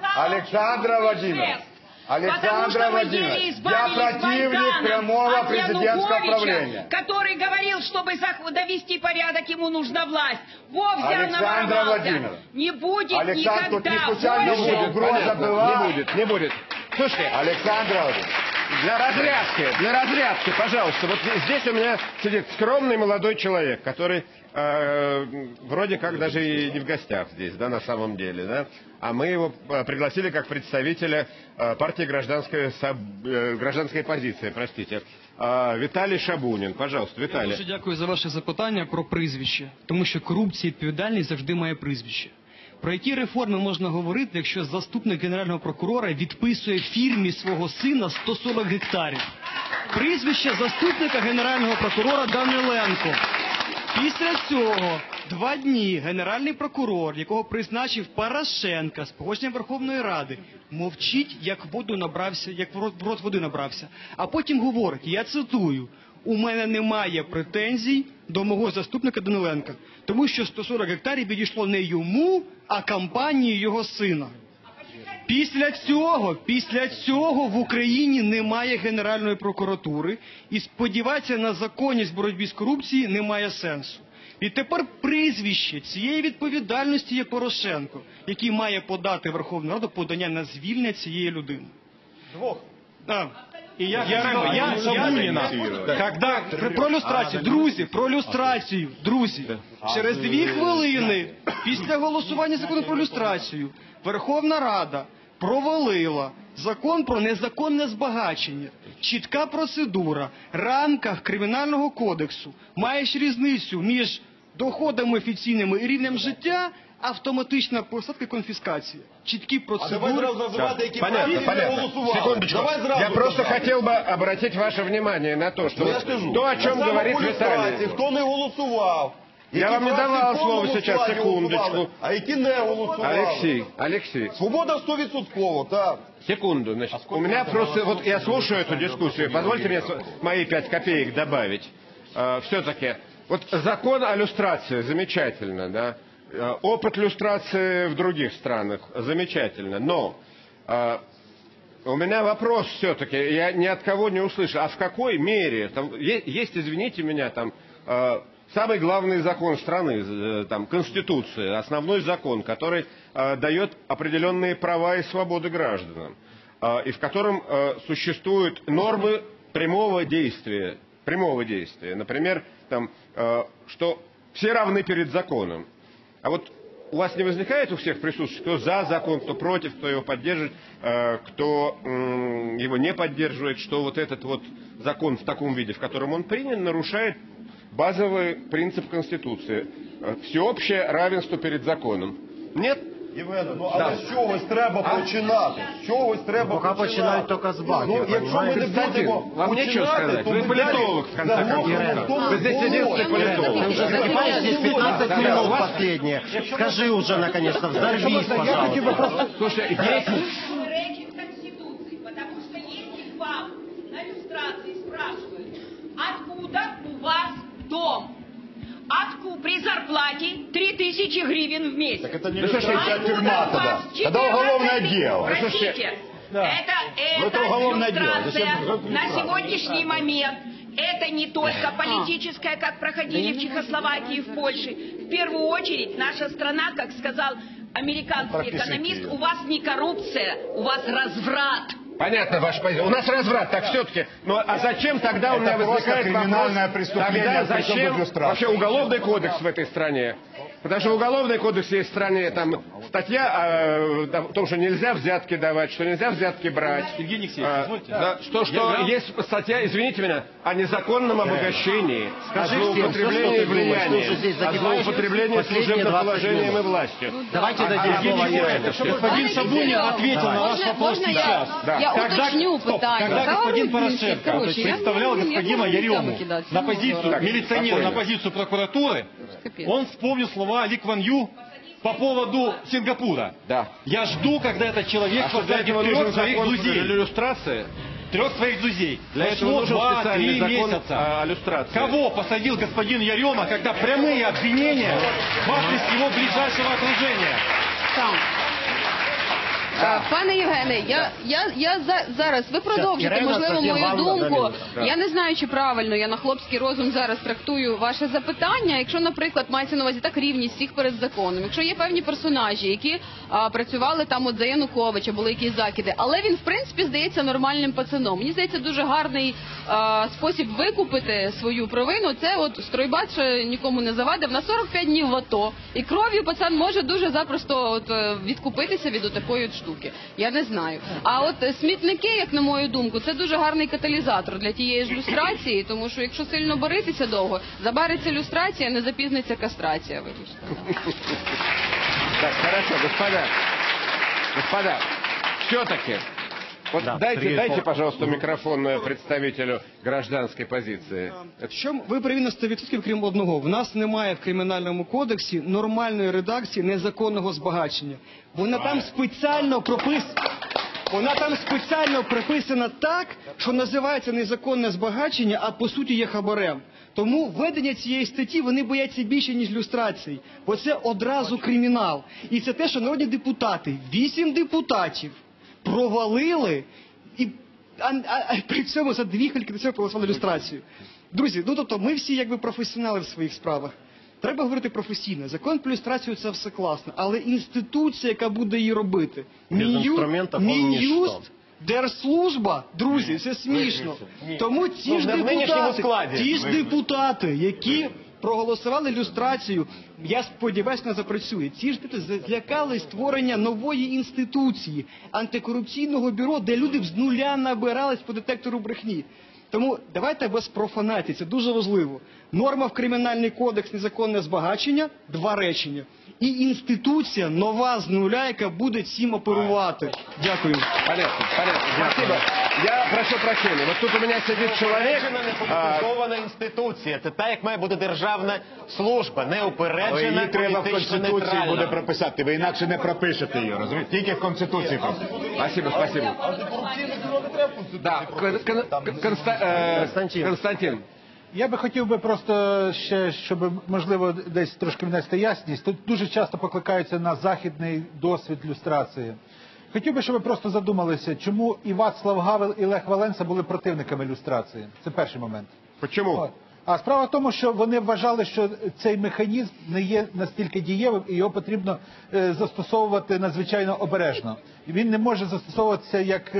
я противник прямого президентского правления. Который говорил, чтобы довести порядок, ему нужна власть. Вовсе наворовался. Не будет никогда. Не будет. Слушайте, Александра Владимировна. Для разрядки, пожалуйста. Вот здесь у меня сидит скромный молодой человек, который вроде как даже и не в гостях здесь, да, на самом деле, да. А мы его пригласили как представителя партии гражданской позиции, простите. Віталій Шабунін. Пожалуйста, Віталій. Дуже дякую за ваше запитання про прізвище. Тому що корупція і відповідальність завжди має прізвище. Про які реформи можна говорити, якщо заступник генерального прокурора відписує фірмі свого сина 140 гектарів? Прізвище заступника генерального прокурора Даниленко. Після цього 2 дні генеральний прокурор, якого призначив Порошенко з погодженням Верховної Ради, мовчить, як в рот води набрався. А потім говорить, я цитую, у мене немає претензій до мого заступника Даниленка, тому що 140 гектарів відійшло не йому, а компанії його сина. Після цього в Україні немає Генеральної прокуратури і сподіватися на законність боротьби з корупцією немає сенсу. І тепер прізвище цієї відповідальності є Порошенко, який має подати Верховну Раду подання на звільнення цієї людини. І я Шабуніна. Про люстрацію, друзі. Через 2 хвилини після голосування закону про люстрацію Верховна Рада провалила закон про незаконне збагачення. Чітка процедура. В рамках Кримінального кодексу маєш різницю між доходами офіційними і рівнем життя, автоматична посадка і конфіскація. Чіткі процедури. Секундочку. Я просто хотел бы обратить ваше внимание на то, что то, о чем говорит Виталий. Хто не голосував? Я вам не давал слово сейчас, секундочку. А які не голосували? Алексей. Свобода 100%, так. Секунду, значит, у меня просто, вот я слушаю эту дискуссию, позвольте мне мои 5 копеек добавить. Все-таки, вот закон о люстрации, замечательно, да? Опыт люстрации в других странах, замечательно, но у меня вопрос все-таки, я ни от кого не услышал, а в какой мере, там, есть, извините меня, там, самый главный закон страны, там, Конституция, основной закон, который дает определенные права и свободы гражданам, и в котором существуют нормы прямого действия, например, там, что все равны перед законом. А вот у вас не возникает у всех присутствующих, кто за закон, кто против, кто его поддерживает, кто его не поддерживает, что вот этот вот закон в таком виде, в котором он принят, нарушает базовый принцип Конституции. Всеобщее равенство перед законом. Нет? Євгене, ну але з чогось треба починати. З чогось треба починати. Поки починають тільки з багів. Ну, якщо ми не будемо вам нечего сказать. Вы политолог, в конце концов. Вы здесь единственный политолог. Ты уже закипаешь здесь 15 минут последние. Скажи уже, наконец-то, взорвись, пожалуйста. Слушай, Речи в Конституции, потому что если к вам на иллюстрации спрашивают, откуда у вас дом? При зарплате 3000 гривен в месяц. Так это не люстрация, а тюрьма тогда. Тогда уголовное дело. Простите, это иллюстрация на сегодняшний момент. Это не только политическая, как проходили в Чехословакии и в Польше. В первую очередь, наша страна, как сказал американский экономист, у вас не коррупция, у вас разврат. Понятно ваша позиция. У нас разврат, так все-таки. Ну а зачем тогда у меня возникает криминальное преступление? Тогда зачем вообще уголовный кодекс в этой стране? Потому что уголовный кодекс есть в стране, там статья о том, что нельзя взятки давать, что нельзя взятки брать. Евгений Алексеевич, что есть статья, извините меня, о незаконном обогащении, о злоупотреблении влияния, о злоупотреблении служебным положением и властью. Давайте дадим слово. Господин Шабунин ответил на ваш вопрос сейчас. Я уточню питання. Когда господин Порошенко представлял господина Ярему на позицию милиционера, на позицию прокуратуры, он вспомнил слова Ли Кван Ю по поводу Сингапура. Да. Я жду, когда этот человек посадит 3 своих друзей. Иллюстрация? 3 своих друзей. Для этого нужен специальный закон о люстрации. Кого посадил господин Ярема, когда прямые обвинения в адрес его ближайшего окружения? Пане Євгене, я зараз, ви продовжите, можливо, мою думку. Я не знаю, чи правильно я на хлопський розум зараз трактую ваше запитання. Якщо, наприклад, мається на увазі так рівність всіх перед законом. Якщо є певні персонажі, які працювали там от за Януковича, були якісь закиди, але він, в принципі, здається нормальним пацаном. Мені здається, дуже гарний спосіб викупити свою провину. Це от стройбат, що нікому не завадив, на 45 днів в АТО. І кров'ю пацан може дуже запросто відкупитися від такої штуки. Я не знаю. А от смітники, як на мою думку, це дуже гарний каталізатор для тієї ж люстрації, тому що якщо сильно боритися довго, забариться люстрація, не запізниться кастрація. Вибачте. Так, хорошо, господа, все-таки, вот дайте, пожалуйста, микрофон представителю гражданской позиции. Ви праві на 100%, крім одного. В нас немає в Кримінальному кодексі нормальної редакції незаконного збагачення. Вона там спеціально прописана так, що називається незаконне збагачення, а по суті є хабарем. Тому введення цієї статті вони бояться більше, ніж люстрації. Бо це одразу кримінал. І це те, що народні депутати, 8 депутатів, провалили і при цьому за 2 хвилини до цього проголосували люстрацію. Друзі, ну тобто ми всі якби професіонали в своїх справах. Треба говорити професійно. Закон про люстрацію – це все класно. Але інституція, яка буде її робити, Мін'юст Держслужба, друзі, це смішно. Тому ті ж депутати, які проголосували люстрацію, я сподіваюся, не запрацює. Ці ж злякали створення нової інституції, антикорупційного бюро, де люди з нуля набирались по детектору брехні. Тому давайте без профанації, це дуже важливо. Норма в Кримінальний кодекс «Незаконне збагачення» – 2 речення. І інституція нова з нуля, яка буде цим оперувати. Дякую. Понятно. Спасибо. Я прошу прощения. Вот тут у меня сидит человек... Неупереджена інституція. Це так, як має бути державна служба. Неупереджена, її треба в політично Конституції буде нейтральна. прописати. Ви інакше не пропишете її, розумієте? Тільки в Конституції прописати. Спасибо. Да, Константин. Я би хотів би просто ще, щоб, можливо, десь трошки внести ясність. Тут дуже часто покликаються на західний досвід люстрації. Хотів би, щоб ви просто задумалися, чому і Вацлав Гавел, і Лех Валенса були противниками люстрації. Це перший момент. Чому? А справа в тому, що вони вважали, що цей механізм не є настільки дієвим, і його потрібно застосовувати надзвичайно обережно. Він не може застосовуватися, як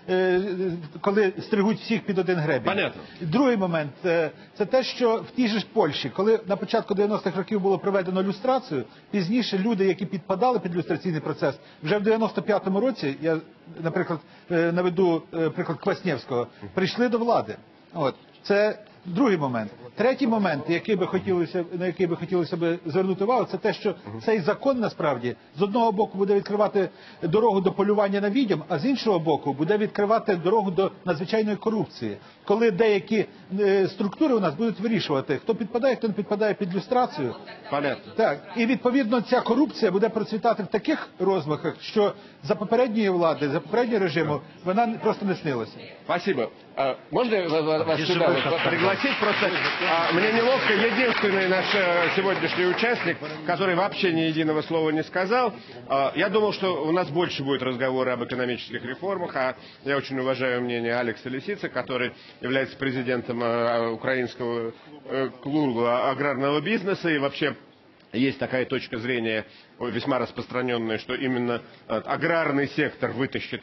коли стригуть всіх під один гребінь. Понятно. Другий момент – це те, що в тій же Польщі, коли на початку 90-х років було проведено люстрацію, пізніше люди, які підпадали під люстраційний процес, вже в 95-му році, я, наприклад, наведу приклад Кваснєвського, прийшли до влади. От. Це другий момент. Третій момент, на який би хотілося б звернути увагу, це те, що цей закон насправді з одного боку буде відкривати дорогу до полювання на відьом, а з іншого боку буде відкривати дорогу до надзвичайної корупції. Коли деякі структури у нас будуть вирішувати, хто підпадає, хто не підпадає під люстрацію. Понятно. Так. І відповідно ця корупція буде процвітати в таких розмахах, що за попередньої влади, за попереднього режиму вона просто не снилася. Спасибо. Можно вас сюда пригласить? Просто мне неловко. Единственный наш сегодняшний участник, который вообще ни единого слова не сказал. Я думал, что у нас больше будет разговора об экономических реформах. А я очень уважаю мнение Алекса Лисицы, который является президентом украинского клуба аграрного бизнеса. И вообще есть такая точка зрения, весьма распространенная, что именно аграрный сектор вытащит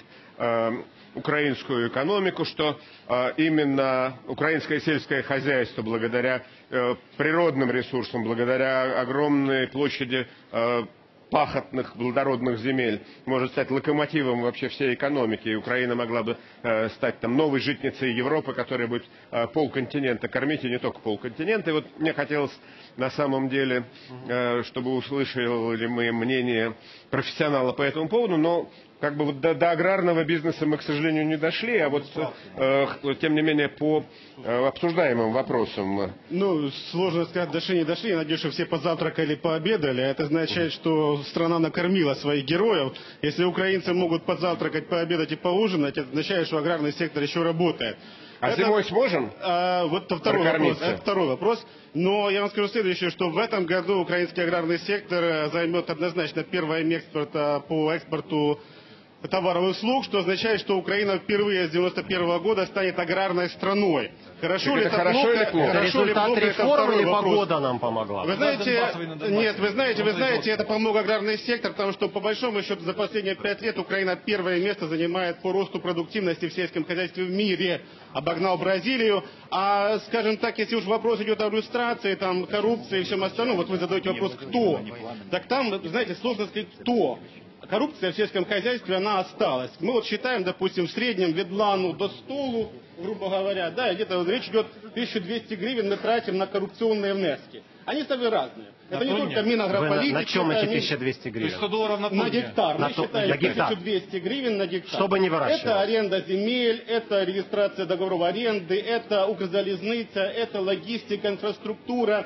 украинскую экономику, что именно украинское сельское хозяйство благодаря природным ресурсам, благодаря огромной площади пахотных, плодородных земель может стать локомотивом вообще всей экономики. И Украина могла бы стать там новой житницей Европы, которая будет полконтинента кормить, и не только полконтинента. И вот мне хотелось на самом деле, чтобы услышали мы мнение профессионала по этому поводу, но как бы вот до аграрного бизнеса мы, к сожалению, не дошли, а вот тем не менее по обсуждаемым вопросам. Ну, сложно сказать, дошли, не дошли. Я надеюсь, что все позавтракали, пообедали. Это означает, что страна накормила своих героев. Если украинцы могут позавтракать, пообедать и поужинать, это означает, что аграрный сектор еще работает. А зимой сможем? Вот это второй вопрос. Но я вам скажу следующее, что в этом году украинский аграрный сектор займет однозначно первое место по экспорту товаров и услуг, что означает, что Украина впервые с 91 года станет аграрной страной. Хорошо ли это хорошо плохо? Это результат реформ или погода нам помогла? Вы знаете, нет, вы знаете, это помог аграрный сектор, потому что по большому счету за последние 5 лет Украина первое место занимает по росту продуктивности в сельском хозяйстве в мире. Обогнал Бразилию. А, скажем так, если уж вопрос идет о иллюстрации, там, коррупции и всем остальном, вот вы задаете вопрос, кто? Так там, знаете, сложно сказать, кто. Коррупция в сельском хозяйстве, она осталась. Мы вот считаем, допустим, в среднем ведлану до столу, грубо говоря, да, где-то речь идет 1200 гривен мы тратим на коррупционные внески. Они совершенно разные. Это не только Минагрополитика. На чем эти 1200 гривен? 100 долларов на гектар. Мы считаем 1200 гривен на гектар. Чтобы не выращивать. Это аренда земель, это регистрация договоров аренды, это Укрзалезница, это логистика, инфраструктура,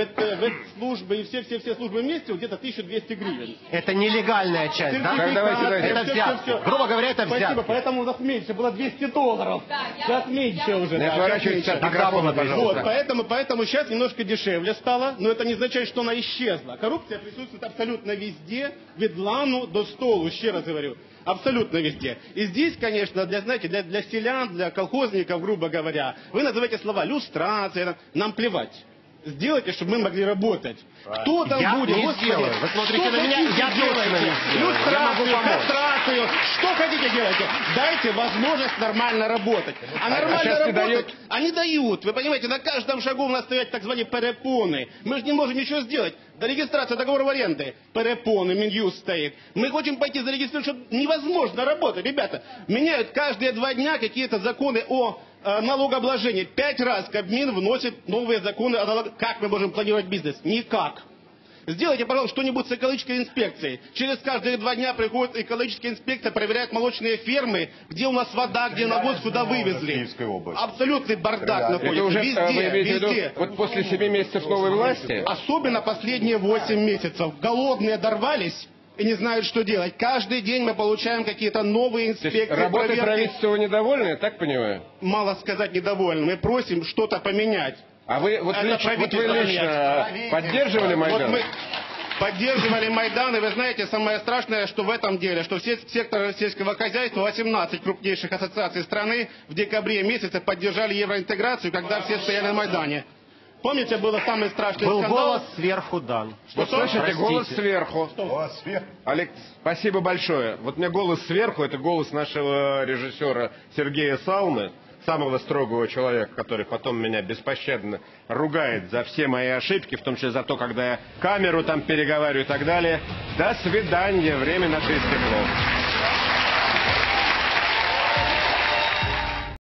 службы и все службы вместе где-то 1200 гривен. Это нелегальная часть, да? Давайте. Это взятка. Грубо говоря, это взятка. Спасибо, поэтому у нас меньше, было 200 долларов. Сейчас меньше уже. Не отворачивайтесь от микрофона, пожалуйста. Вот, поэтому сейчас немножко дешевле стало, но это не означает, что она исчезла. Коррупция присутствует абсолютно везде, ведлану до столу, еще раз говорю. Абсолютно везде. И здесь, конечно, для селян, для колхозников, грубо говоря, вы называете слова люстрация, нам плевать. Сделайте, чтобы мы могли работать. Кто там я будет? Не сделаю. Вы смотрите на меня, я точно не сделаю. Люстрация, встает. Что хотите делайте? Дайте возможность нормально работать. А нормально работать они дают. Вы понимаете, на каждом шагу у нас стоят так званые перепоны. Мы же не можем ничего сделать. До регистрации договора аренды. Перепоны, Минюст стоит. Мы хотим пойти зарегистрировать, что невозможно работать. Ребята, меняют каждые 2 дня какие-то законы о налогообложении. 5 раз Кабмин вносит новые законы о налогообложении. Как мы можем планировать бизнес? Никак. Сделайте, пожалуйста, что-нибудь с экологической инспекцией. Через каждые 2 дня приходит экологическая инспекция, проверяет молочные фермы, где у нас вода, где навоз, куда вывезли. Абсолютный бардак находится. Уже, везде, везде. Вот после 7 месяцев новой власти? Особенно последние 8 месяцев. Голодные дорвались и не знают, что делать. Каждый день мы получаем какие-то новые инспекции. Работой правительства вы недовольны, я так понимаю? Мало сказать недовольны. Мы просим что-то поменять. А вы лично поддерживали Майдан? Вот мы поддерживали Майдан, и вы знаете, самое страшное, что в этом деле, что все секторы сельского хозяйства, 18 крупнейших ассоциаций страны в декабре месяце поддержали евроинтеграцию, когда все стояли на Майдане. Помните, было самый страшный был скандал? Голос сверху дан. Вот слышите, голос сверху. Алекс, спасибо большое. Вот у меня голос сверху, это голос нашего режиссера Сергея Салмы, самого строгого человека, который потом меня беспощадно ругает за все мои ошибки, в том числе за то, когда я камеру там переговариваю и так далее. До свидания, время на 3 стекло.